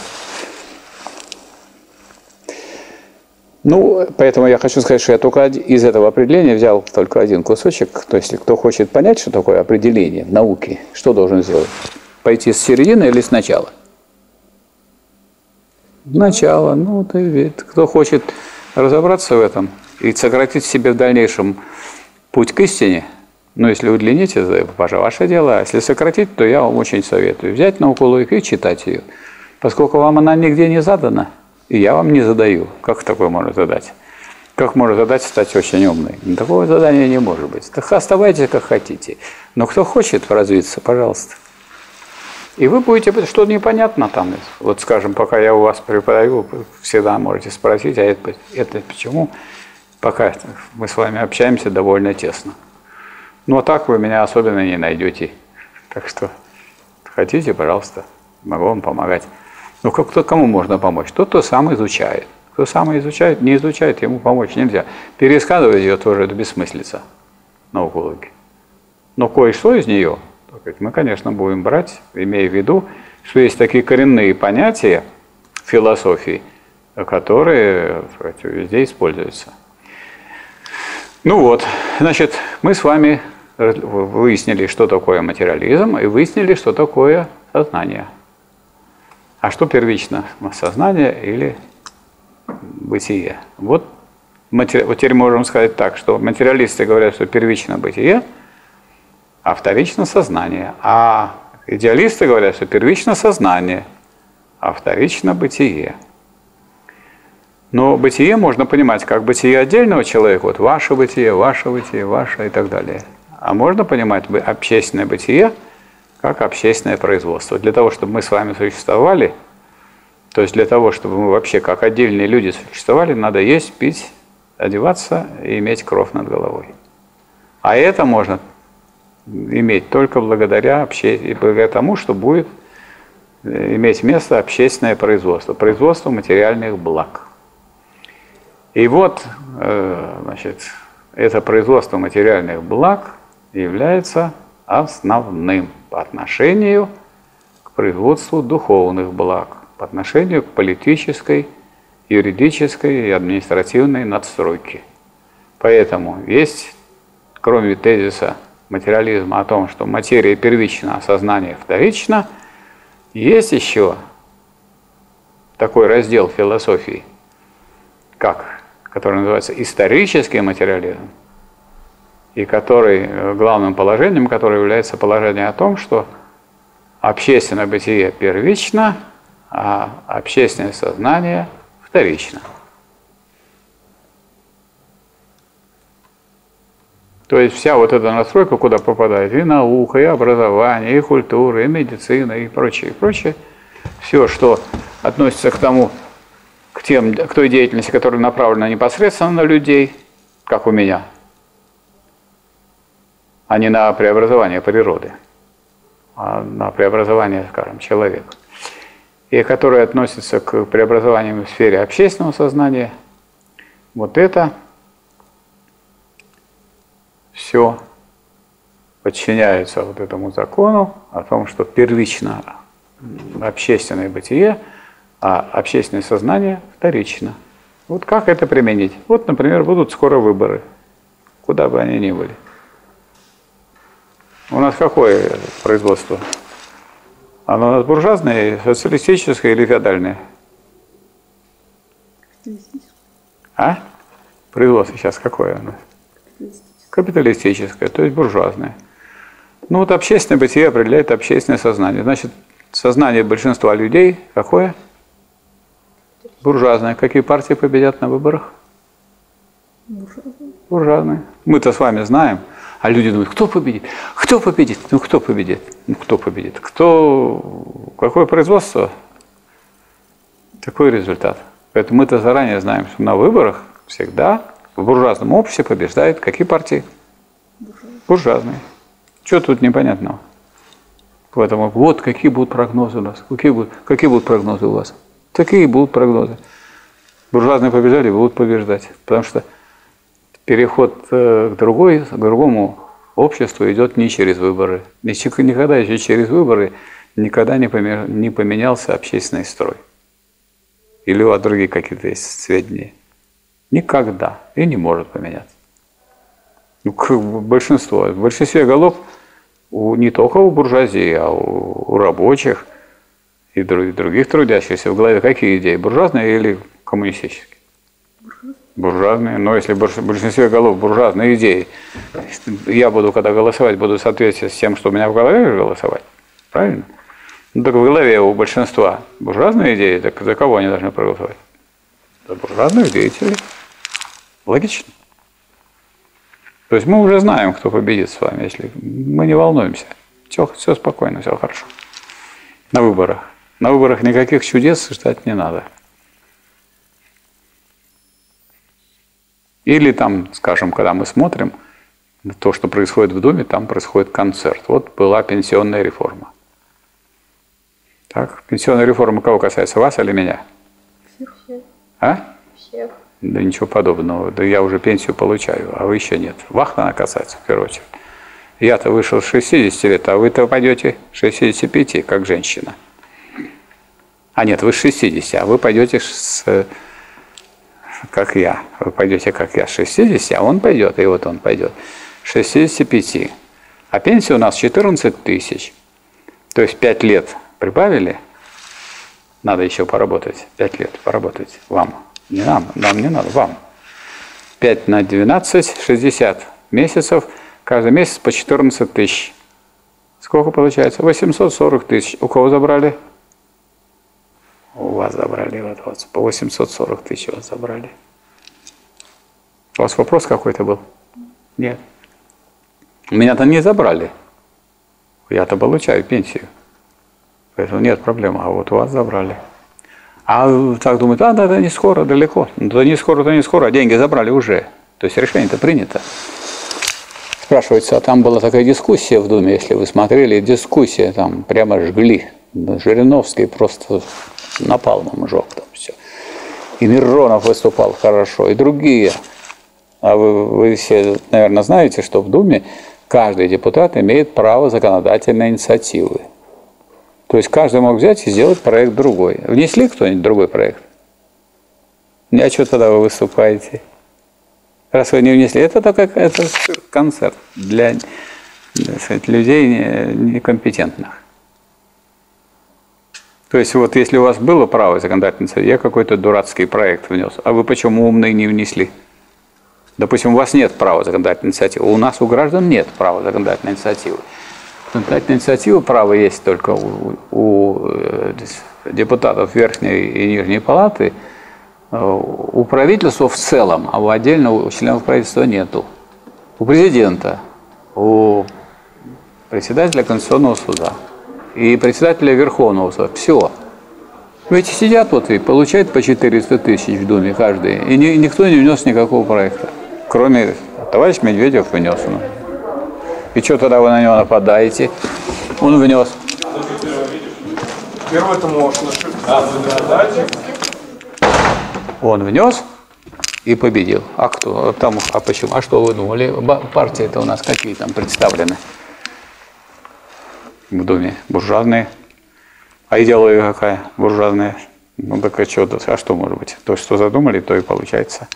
Ну, поэтому я хочу сказать, что я только из этого определения взял только один кусочек. То есть, кто хочет понять, что такое определение в науке, что должен сделать? Пойти с середины или с начала? Начало. Ну, ты, кто хочет разобраться в этом и сократить себе в дальнейшем путь к истине, ну, если удлините, это ваше дело. А если сократить, то я вам очень советую взять науку логики и читать ее. Поскольку вам она нигде не задана, и я вам не задаю. Как такое можно задать? Как можно задать стать очень умной? Такого задания не может быть. Так оставайтесь, как хотите. Но кто хочет развиться, пожалуйста. И вы будете, что непонятно там. Вот, скажем, пока я у вас преподаю, всегда можете спросить, а это, это почему? Пока мы с вами общаемся довольно тесно. Ну, а так вы меня особенно не найдете. Так что хотите, пожалуйста, могу вам помогать. Ну, кто, кому можно помочь? Тот, кто сам изучает. Кто сам изучает, не изучает, ему помочь нельзя. Пересказывать ее тоже это бессмыслица, науку логики. Но кое-что из нее мы, конечно, будем брать, имея в виду, что есть такие коренные понятия в философии, которые, сказать, везде используются. Ну вот, значит, мы с вами выяснили, что такое материализм, и выяснили, что такое сознание. А что первично? Сознание или бытие? Вот, матери... вот теперь можем сказать так, что материалисты говорят, что первично бытие, а вторично сознание. А идеалисты говорят, что первично сознание, а вторично бытие. Но бытие можно понимать как бытие отдельного человека, вот ваше бытие, ваше бытие, ваше и так далее. А можно понимать общественное бытие как общественное производство. Для того, чтобы мы с вами существовали, то есть для того, чтобы мы вообще как отдельные люди существовали, надо есть, пить, одеваться и иметь кров над головой. А это можно иметь только благодаря, обще... благодаря тому, что будет иметь место общественное производство, производство материальных благ. И вот, значит, это производство материальных благ является основным по отношению к производству духовных благ, по отношению к политической, юридической и административной надстройке. Поэтому есть, кроме тезиса материализма о том, что материя первична, а сознание вторично, есть еще такой раздел философии, как, который называется исторический материализм, и который, главным положением которого является положение о том, что общественное бытие первично, а общественное сознание вторично. То есть вся вот эта настройка, куда попадает и наука, и образование, и культура, и медицина, и прочее, и прочее, все, что относится к тому, к, тем, к той деятельности, которая направлена непосредственно на людей, как у меня, а не на преобразование природы, а на преобразование, скажем, человека, и которая относится к преобразованию в сфере общественного сознания, вот это все подчиняется вот этому закону о том, что первично общественное бытие, а общественное сознание вторично. Вот как это применить? Вот, например, будут скоро выборы, куда бы они ни были. У нас какое производство? Оно у нас буржуазное, социалистическое или феодальное? А? Производство сейчас какое у нас? Капиталистическое, то есть буржуазное. Ну вот общественное бытие определяет общественное сознание. Значит, сознание большинства людей какое? Буржуазное. Какие партии победят на выборах? Буржуазные. Буржуазные. Мы-то с вами знаем, а люди думают, кто победит? Кто победит? Ну кто победит? Ну кто победит? Кто? Какое производство? Такой результат. Поэтому мы-то заранее знаем, что на выборах всегда в буржуазном обществе побеждают какие партии? Буржуазные. Буржуазные. Что тут непонятного? Поэтому вот какие будут прогнозы у нас. Какие будут, какие будут прогнозы у вас? Такие будут прогнозы. Буржуазные побеждали, будут побеждать. Потому что переход к, другой, к другому обществу идет не через выборы. Никогда еще через выборы никогда не поменялся общественный строй. Или у вас другие какие-то есть сведения. Никогда. И не может поменяться. Ну, большинство. В большинстве голов у, не только у буржуазии, а у, у рабочих и других трудящихся в голове какие идеи? Буржуазные или коммунистические? Буржуазные. Буржуазные. Но если в большинстве голов буржуазные идеи, я буду, когда голосовать, буду соответствовать с тем, что у меня в голове голосовать. Правильно? Ну, так в голове у большинства буржуазные идеи, так за кого они должны проголосовать? За буржуазных деятелей. Логично. То есть мы уже знаем, кто победит с вами, если мы не волнуемся. Все, все спокойно, все хорошо. На выборах. На выборах никаких чудес ждать не надо. Или там, скажем, когда мы смотрим на то, что происходит в Думе, там происходит концерт. Вот была пенсионная реформа. Так, пенсионная реформа кого касается, вас или меня? Всех. А? Всех. Да ничего подобного. Да я уже пенсию получаю, а вы еще нет. Вас она касается, в первую очередь. Я-то вышел с шестидесяти лет, а вы-то пойдете с шестидесяти пяти, как женщина. А нет, вы с шестидесяти, а вы пойдете с... как я. Вы пойдете, как я, с шестидесяти, а он пойдет, и вот он пойдет. С шестидесяти пяти. А пенсия у нас четырнадцать тысяч. То есть пять лет прибавили, Надо еще поработать. Пять лет поработать. Вам. Не нам. Нам не надо. Вам. Пять на двенадцать, шестьдесят месяцев. Каждый месяц по четырнадцать тысяч. Сколько получается? восемьсот сорок тысяч. У кого забрали? У вас забрали. Вот, вот. По восемьсот сорок тысяч у вас забрали. У вас вопрос какой-то был? Нет. Меня-то не забрали. Я-то получаю пенсию. Поэтому нет проблем. А вот у вас забрали. А так думают, а, да, это не скоро, далеко. Да не скоро, то не скоро, а деньги забрали уже. То есть решение-то принято. Спрашивается, а там была такая дискуссия в Думе, если вы смотрели, дискуссия там прямо жгли. Жириновский просто напалмом жег там все. И Миронов выступал хорошо, и другие. А вы, вы все, наверное, знаете, что в Думе каждый депутат имеет право законодательной инициативы. То есть каждый мог взять и сделать проект другой. Внесли кто-нибудь другой проект? А что тогда вы выступаете? Раз вы не внесли, это только это концерт для, так сказать, людей некомпетентных. То есть вот если у вас было право законодательной инициативы, я какой-то дурацкий проект внес, а вы почему умные не внесли? Допустим, у вас нет права законодательной инициативы, у нас, у граждан, нет права законодательной инициативы. Законодательная инициатива, право есть только у, у депутатов Верхней и Нижней Палаты, у правительства в целом, а у отдельного у членов правительства нету. У президента, у председателя Конституционного суда и председателя Верховного суда. Все. Ведь сидят вот и получают по четыреста тысяч в Думе каждый, и ни, никто не внес никакого проекта, кроме товарищ Медведев внес. Ну. И что тогда вы на него нападаете? Он внес. Первое-то можно. Он внес и победил. А кто? Там, а почему? А что вы думали? Партии-то у нас какие там представлены в Думе? Буржуазные. А идеология какая? Буржуазная. Ну так а что, а что может быть? То, что задумали, то и получается.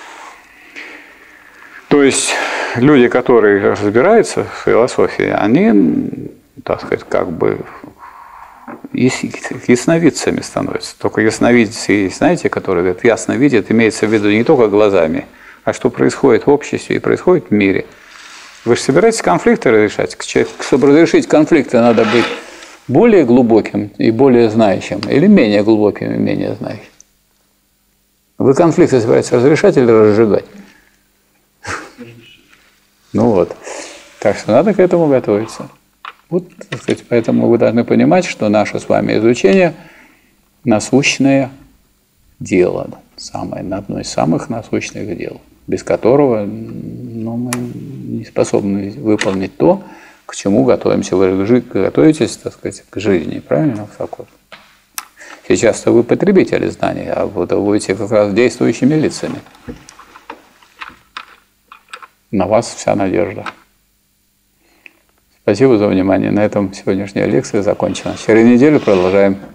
То есть люди, которые разбираются в философии, они, так сказать, как бы ясновидцами становятся. Только ясновидцы, знаете, которые говорят, ясно видят, имеется в виду не только глазами, а что происходит в обществе и происходит в мире. Вы же собираетесь конфликты разрешать? Чтобы разрешить конфликты, надо быть более глубоким и более знающим, или менее глубоким и менее знающим? Вы конфликты собираетесь разрешать или разжигать? Ну вот. Так что надо к этому готовиться. Вот, так сказать, поэтому вы должны понимать, что наше с вами изучение насущное дело, самое, одно из самых насущных дел, без которого ну, мы не способны выполнить то, к чему готовимся. Вы готовитесь, так сказать, к жизни, правильно? Сейчас-то вы потребители знаний, а вы будете как раз действующими лицами. На вас вся надежда. Спасибо за внимание. На этом сегодняшняя лекция закончена. Через неделю продолжаем.